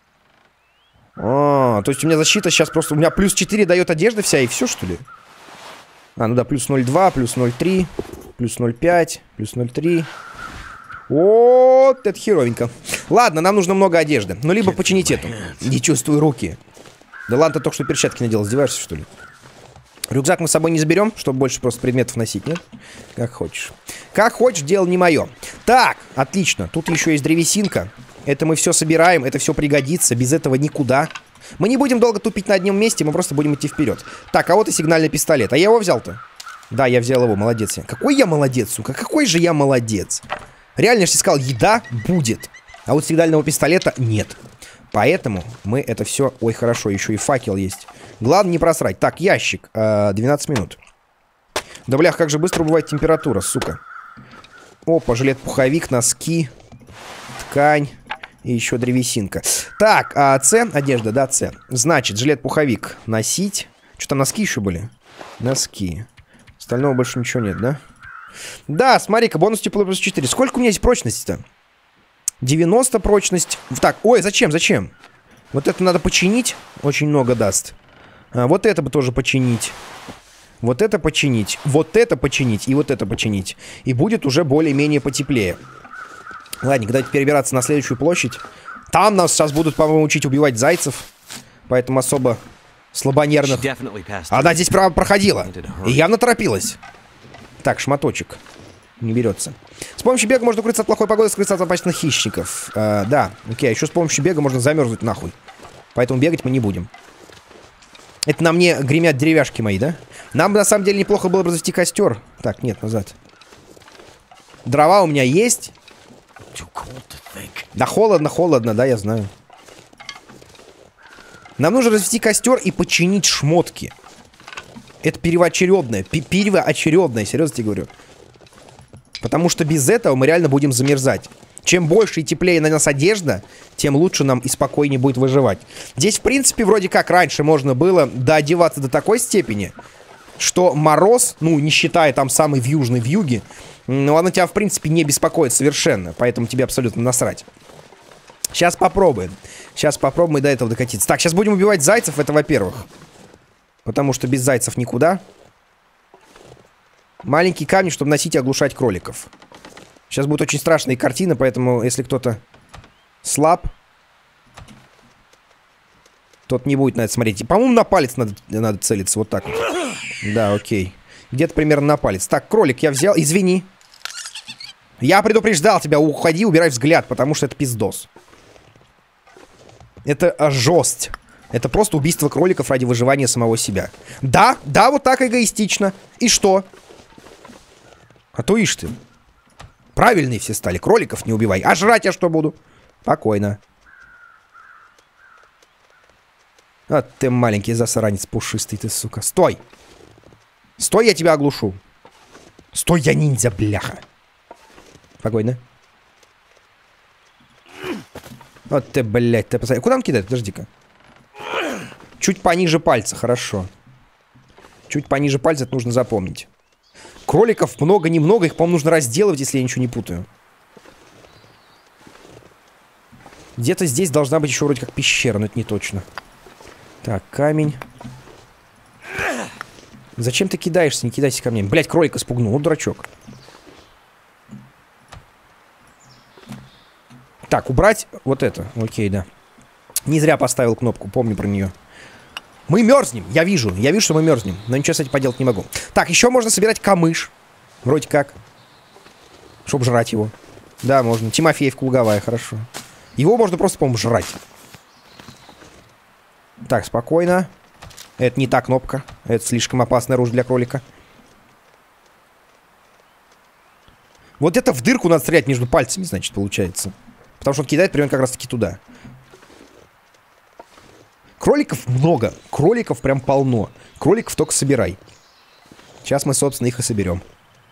То есть у меня защита сейчас просто... У меня плюс 4 дает одежда вся и все, что ли? Ну да, плюс 0,2, плюс 0,3, плюс 0,5, плюс 0,3. Вот, это херовенько. Ладно, нам нужно много одежды. Ну, либо починить эту. Не чувствую руки. Да ладно, ты только что перчатки надел. Издеваешься, что ли? Рюкзак мы с собой не заберем, чтобы больше просто предметов носить, нет? Как хочешь. Как хочешь, дело не мое. Так, отлично. Тут еще есть древесинка. Это мы все собираем, это все пригодится. Без этого никуда. Мы не будем долго тупить на одном месте, мы просто будем идти вперед. Так, а вот и сигнальный пистолет. А я его взял-то? Да, я взял его, молодец. Какой я молодец, сука, какой же я молодец. Реально, я же сказал, еда будет. А вот сигнального пистолета нет. Поэтому мы это все... Ой, хорошо, еще и факел есть. Главное не просрать. Так, ящик. 12 минут. Да, блях, как же быстро убывает температура, сука. Опа, жилет-пуховик, носки, ткань и еще древесинка. Так, С, одежда, да, С. Значит, жилет-пуховик носить. Что там, носки еще были? Носки. Остального больше ничего нет, да? Да, смотри-ка, бонус тепло плюс 4. Сколько у меня есть прочности-то? 90 прочность. Так, ой, зачем? Вот это надо починить. Очень много даст. Вот это бы тоже починить. Вот это починить. Вот это починить. И вот это починить. И будет уже более-менее потеплее. Ладненько, давайте перебираться на следующую площадь. Там нас сейчас будут, по-моему, учить убивать зайцев. Поэтому особо слабонервных. Она здесь проходила. И явно торопилась. Так, шматочек. Не берется. С помощью бега можно укрыться от плохой погоды, скрыться от опасных хищников. Да, окей. А еще с помощью бега можно замерзнуть нахуй. Поэтому бегать мы не будем. Это на мне гремят деревяшки мои, да? Нам на самом деле неплохо было бы развести костер. Так, нет, назад. Дрова у меня есть. Да холодно, да, я знаю. Нам нужно развести костер и починить шмотки. Это первоочередное. Первоочередное, серьезно тебе говорю. Потому что без этого мы реально будем замерзать. Чем больше и теплее на нас одежда, тем лучше нам и спокойнее будет выживать. Здесь, в принципе, вроде как раньше можно было доодеваться до такой степени, что мороз, ну, не считая там самый вьюжный вьюги, но она тебя, в принципе, не беспокоит совершенно. Поэтому тебе абсолютно насрать. Сейчас попробуем. Сейчас попробуем и до этого докатиться. Так, сейчас будем убивать зайцев, это во-первых. Потому что без зайцев никуда. Маленькие камни, чтобы носить и оглушать кроликов. Сейчас будет очень страшная картина, поэтому если кто-то слаб, тот не будет на это смотреть. По-моему, на палец надо целиться, вот так вот. Да, окей. Где-то примерно на палец. Так, кролик я взял, извини. Я предупреждал тебя, уходи, убирай взгляд, потому что это пиздос. Это жесть. Это просто убийство кроликов ради выживания самого себя. Да, вот так эгоистично. И что? А то ишь ты. Правильные все стали. Кроликов не убивай. А жрать я что буду? Спокойно. А ты маленький засранец пушистый ты, сука. Стой! Стой, я тебя оглушу. Стой, я ниндзя, бляха. Спокойно. Вот ты, блядь, ты посмотри. Куда он кидает? Подожди-ка. Чуть пониже пальца, хорошо. Чуть пониже пальца, это нужно запомнить. Кроликов много-немного, их, по-моему, нужно разделывать, если я ничего не путаю. Где-то здесь должна быть еще вроде как пещера, но это не точно. Так, камень. Зачем ты кидаешься? Не кидайся ко мне. Блять, кролика спугнул, вот дурачок. Так, убрать вот это. Окей, да. Не зря поставил кнопку, помню про нее. Мы мерзнем, я вижу, что мы мерзнем. Но ничего с этим поделать не могу. Так, еще можно собирать камыш. Вроде как. Чтоб жрать его. Да, можно. Тимофеевка луговая, хорошо. Его можно просто, по-моему, жрать. Так, спокойно. Это не та кнопка. Это слишком опасное оружие для кролика. Вот это в дырку надо стрелять между пальцами, значит, получается. Потому что он кидает примерно как раз таки туда. Кроликов много. Кроликов прям полно. Кроликов только собирай. Сейчас мы, собственно, их и соберем.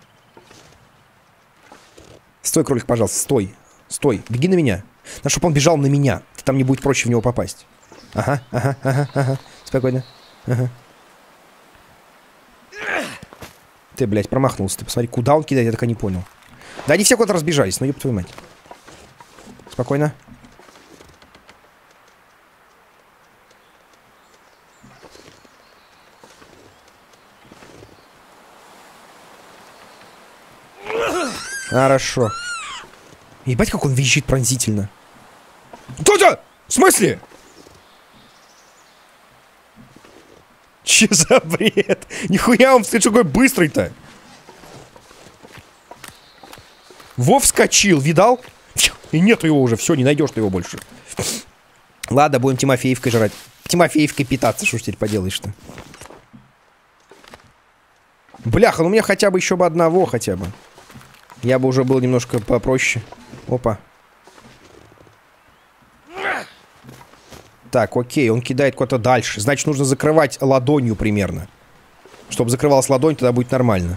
Стой, кролик, пожалуйста, стой. Стой, беги на меня. Надо, чтобы он бежал на меня. Там не будет проще в него попасть. Ага, ага, ага, ага. Спокойно. Ага. Ты, блядь, промахнулся. Ты посмотри, куда он кидает, я так и не понял. Да они все куда-то разбежались, ну ёб твою мать. Спокойно. Хорошо. Ебать, как он визжит пронзительно. Кто-то! В смысле? Че за бред? Нихуя он, смотри, какой быстрый-то. Вов вскочил, видал? И нету его уже, все, не найдешь ты его больше. Ладно, будем Тимофеевкой жрать. Тимофеевкой питаться, что ж теперь поделаешь-то? Бляха, ну у меня хотя бы еще бы одного хотя бы. Я бы уже был немножко попроще. Опа. Так, окей, он кидает куда-то дальше. Значит, нужно закрывать ладонью примерно. Чтобы закрывалась ладонь, тогда будет нормально.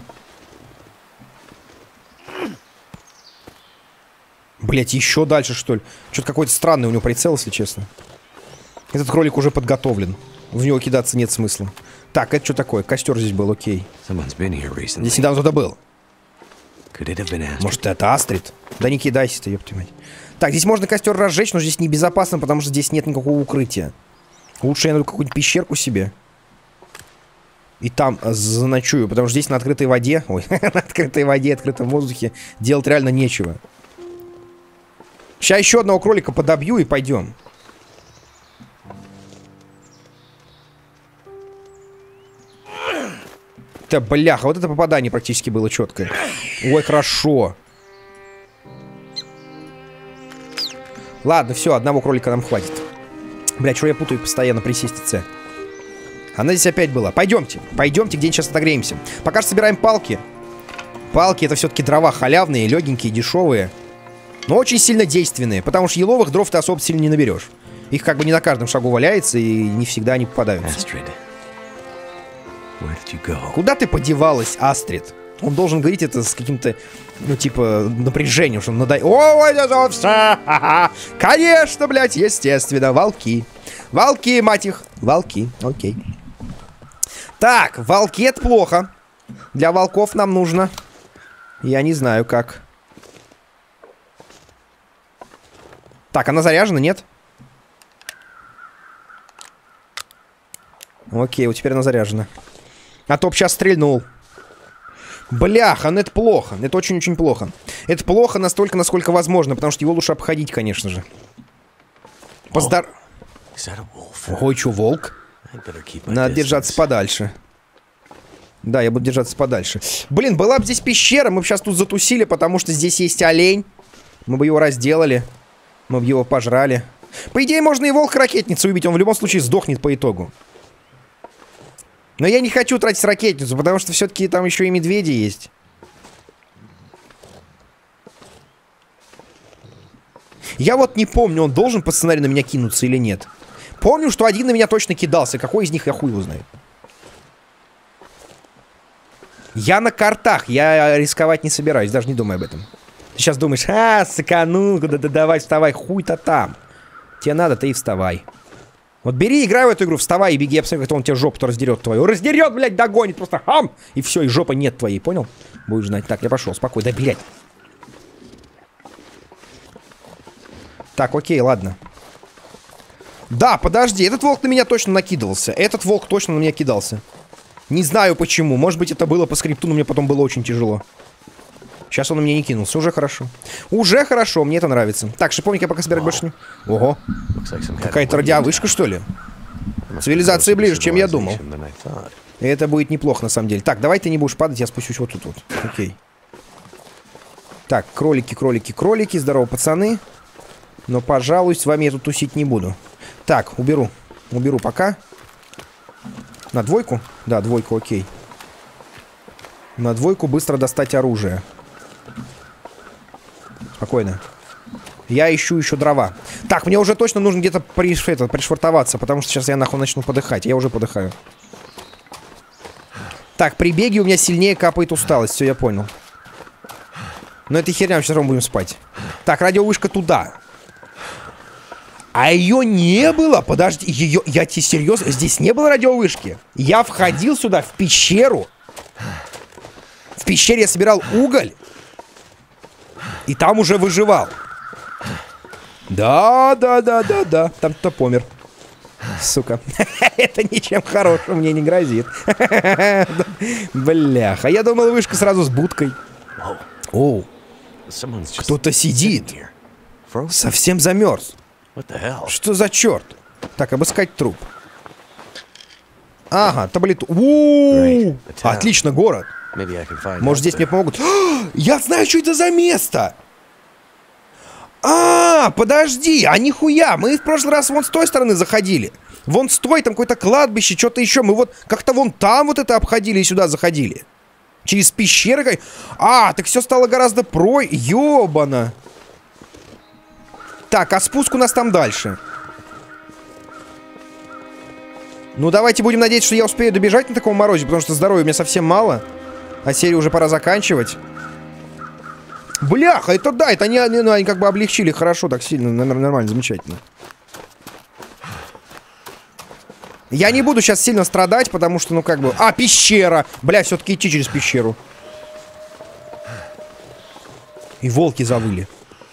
Блять, еще дальше, что ли? Что-то какой-то странный у него прицел, если честно. Этот кролик уже подготовлен. В него кидаться нет смысла. Так, это что такое? Костер здесь был, окей. Здесь недавно кто-то был. Может, это Астрид? Да не кидайся ты, ёпта мать. Так, здесь можно костер разжечь, но здесь небезопасно, потому что здесь нет никакого укрытия. Лучше я найду какую-нибудь пещерку себе. И там заночую, потому что здесь на открытой воде... Ой, на открытой воде, открытом воздухе делать реально нечего. Сейчас еще одного кролика подобью и пойдем. Да, бляха, вот это попадание практически было четкое. Ой, хорошо. Ладно, все, одного кролика нам хватит. Бля, что я путаю постоянно присесть и С. Она здесь опять была. Пойдемте, пойдемте, где-нибудь сейчас отогреемся. Пока что собираем палки. Палки — это все-таки дрова халявные, легенькие, дешевые. Но очень сильно действенные, потому что еловых дров ты особо сильно не наберешь. Их как бы не на каждом шагу валяется, и не всегда они попадаются. Куда ты подевалась, Астрид? Он должен говорить это с каким-то, ну, типа, напряжением, что он надоел. Ой, конечно, блядь, естественно, волки. Волки, мать их. Волки, окей. Так, волки — это плохо. Для волков нам нужно... Я не знаю, как. Так, она заряжена, нет? Окей, вот теперь она заряжена. А то б сейчас стрельнул. Бляха, ну это плохо. Это очень-очень плохо. Это плохо настолько, насколько возможно, потому что его лучше обходить, конечно же. Ой, что, волк? Надо держаться подальше. Да, я буду держаться подальше. Блин, была бы здесь пещера, мы бы сейчас тут затусили, потому что здесь есть олень. Мы бы его разделали. Мы бы его пожрали. По идее, можно и волка-ракетницу убить, он в любом случае сдохнет по итогу. Но я не хочу тратить ракетницу, потому что все-таки там еще и медведи есть. Я вот не помню, он должен по сценарию на меня кинуться или нет. Помню, что один на меня точно кидался. Какой из них, я хуй его знаю. Я на картах, я рисковать не собираюсь, даже не думай об этом. Ты сейчас думаешь, сыканул, да давай, вставай, хуй-то там. Тебе надо, ты и вставай. Вот бери, играй в эту игру, вставай и беги, я посмотрю, как он тебе жопу-то раздерет твою. Раздерет, блядь, догонит, просто хам! И все, и жопа нет твоей, понял? Будешь знать. Так, я пошел, спокойно, да, блядь. Так, окей, ладно. Да, подожди, этот волк на меня точно накидывался. Этот волк точно на меня кидался. Не знаю почему, может быть это было по скрипту, но мне потом было очень тяжело. Сейчас он на меня не кинулся, уже хорошо. Уже хорошо, мне это нравится. Так, шиповник я пока собирать больше не... Ого. Какая-то радиовышка, что ли? Цивилизация ближе, чем я думал. И это будет неплохо, на самом деле. Так, давай ты не будешь падать, я спущусь вот тут вот. Окей. Так, кролики, кролики, кролики. Здорово, пацаны. Но, пожалуй, с вами я тут тусить не буду. Так, уберу. Уберу пока. На двойку? Да, двойку, окей. На двойку быстро достать оружие. Спокойно. Я ищу еще дрова. Так, мне уже точно нужно где-то пришвартоваться, потому что сейчас я нахуй начну подыхать. Я уже подыхаю. Так, при беге у меня сильнее капает усталость. Все, я понял. Но это херня, мы сейчас равно будем спать. Так, радиовышка туда. А ее не было? Подожди, ее... Я тебе серьезно? Здесь не было радиовышки? Я входил сюда, в пещеру. В пещере я собирал уголь. И там уже выживал. Да. Там кто-то помер. Сука. Это ничем хорошим мне не грозит. Бляха. Я думал, вышка сразу с будкой. Оу. Кто-то сидит. Совсем замерз. Что за черт? Так, обыскать труп. Ага, таблету. Отлично, город. Может, здесь мне помогут? Я знаю, что это за место. Подожди, а нихуя. Мы в прошлый раз вон с той стороны заходили. Вон с той, там какое-то кладбище, что-то еще. Мы вот как-то вон там вот это обходили и сюда заходили. Через пещеры. Так все стало гораздо ёбана. Так, а спуск у нас там дальше. Ну, давайте будем надеяться, что я успею добежать на таком морозе, потому что здоровья у меня совсем мало. А серию уже пора заканчивать. Бляха, это да, это они как бы облегчили хорошо, так сильно, нормально, замечательно. Я не буду сейчас сильно страдать, потому что, ну, как бы... пещера! Бля, все-таки идти через пещеру. И волки завыли.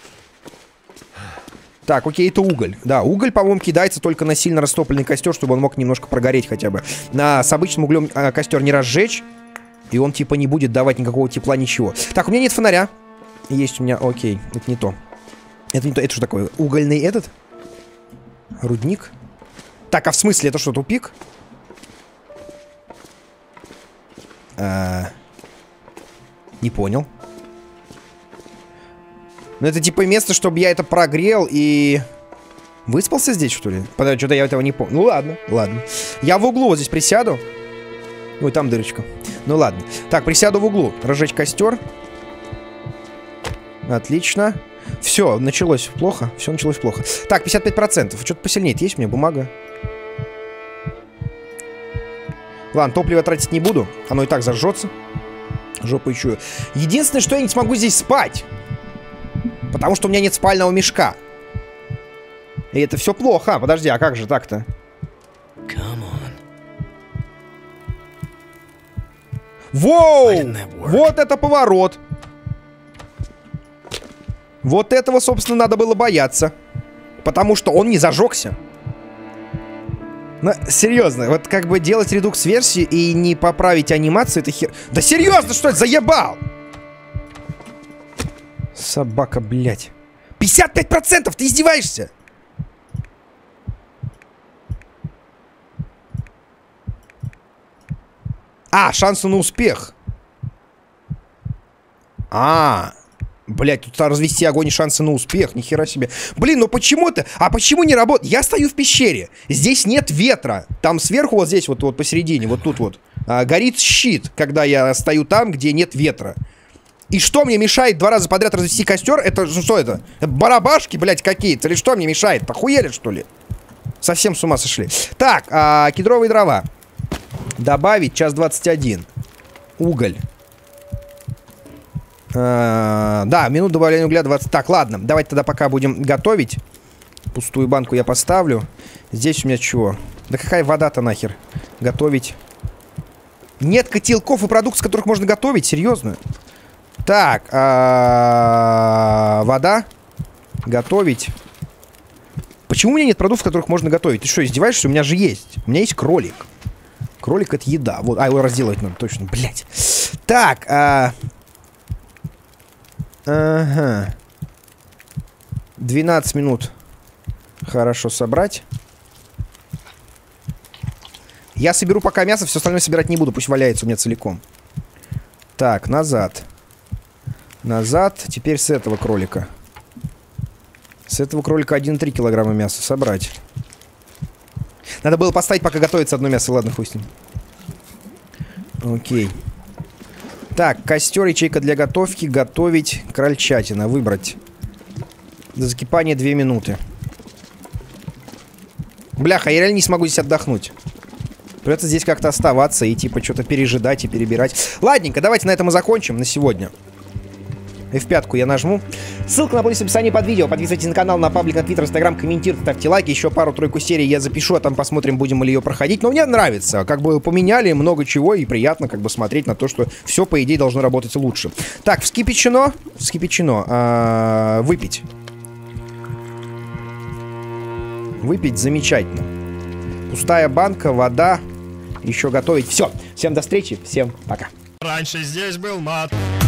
Так, окей, это уголь. Да, уголь, по-моему, кидается только на сильно растопленный костер, чтобы он мог немножко прогореть хотя бы. С обычным углем костер не разжечь. И он, типа, не будет давать никакого тепла, ничего. Так, у меня нет фонаря. Есть у меня... Окей, это не то. Это не то. Это что такое? Угольный этот? Рудник? Так, а в смысле, это что, тупик? Не понял. Ну, это типа место, чтобы я это прогрел и... Выспался здесь, что ли? Подожди, что-то я этого не помню. Ну, ладно. Я в углу вот здесь присяду. Ой, там дырочка. Ну, ладно. Так, присяду в углу. Разжечь костер. Отлично. Все, началось плохо. Все началось плохо. Так, 55%. Что-то посильнее. Есть у меня бумага? Ладно, топливо тратить не буду. Оно и так зажжется. Жопу чую. Единственное, что я не смогу здесь спать. Потому что у меня нет спального мешка. И это все плохо. Подожди, а как же так-то? Воу! Вот это поворот. Вот этого, собственно, надо было бояться. Потому что он не зажегся. Ну, серьезно, вот как бы делать редукс-версию и не поправить анимацию, это хер... Да серьезно, что это, заебал? Собака, блядь. 55%, ты издеваешься? Шансы на успех. Блять, тут развести огонь и шансы на успех. Нихера себе. Блин, ну почему-то... почему не работает? Я стою в пещере. Здесь нет ветра. Там сверху, вот здесь, вот посередине, вот тут вот, горит щит, когда я стою там, где нет ветра. И что мне мешает 2 раза подряд развести костер? Это что это? Барабашки, блядь, какие-то? Или что мне мешает? Охуели, что ли? Совсем с ума сошли. Так, кедровые дрова. Добавить, час 21. Уголь. Да, минут добавления угля 20. Так, ладно, давайте тогда пока будем готовить. Пустую банку я поставлю. Здесь у меня чего? Да какая вода-то нахер? Готовить. Нет котелков и продуктов, с которых можно готовить? Серьезно? Так, вода. Готовить. Почему у меня нет продуктов, с которых можно готовить? Ты что, издеваешься? У меня же есть. У меня есть кролик. Кролик — это еда. Вот, его разделывать надо, точно, блядь. Так, ага. 12 минут. Хорошо, собрать. Я соберу пока мясо, все остальное собирать не буду. Пусть валяется у меня целиком. Так, назад. Назад. Теперь с этого кролика. С этого кролика 1,3 килограмма мяса собрать. Надо было поставить, пока готовится одно мясо. Ладно, хуй с ним. Окей. Так, костер, ячейка для готовки. Готовить крольчатина. Выбрать. До закипания 2 минуты. Бляха, я реально не смогу здесь отдохнуть. Придется здесь как-то оставаться и типа что-то пережидать и перебирать. Ладненько, давайте на этом и закончим на сегодня. F5 я нажму. Ссылка на плейлист в описании под видео. Подписывайтесь на канал, на паблик, на твиттер, инстаграм, комментируйте, ставьте лайки. Еще пару-тройку серий я запишу, а там посмотрим, будем ли ее проходить. Но мне нравится. Как бы поменяли много чего, и приятно как бы смотреть на то, что все, по идее, должно работать лучше. Так, вскипячено. Вскипячено. Выпить. Выпить замечательно. Пустая банка, вода. Еще готовить. Все. Всем до встречи. Всем пока. Раньше здесь был мат.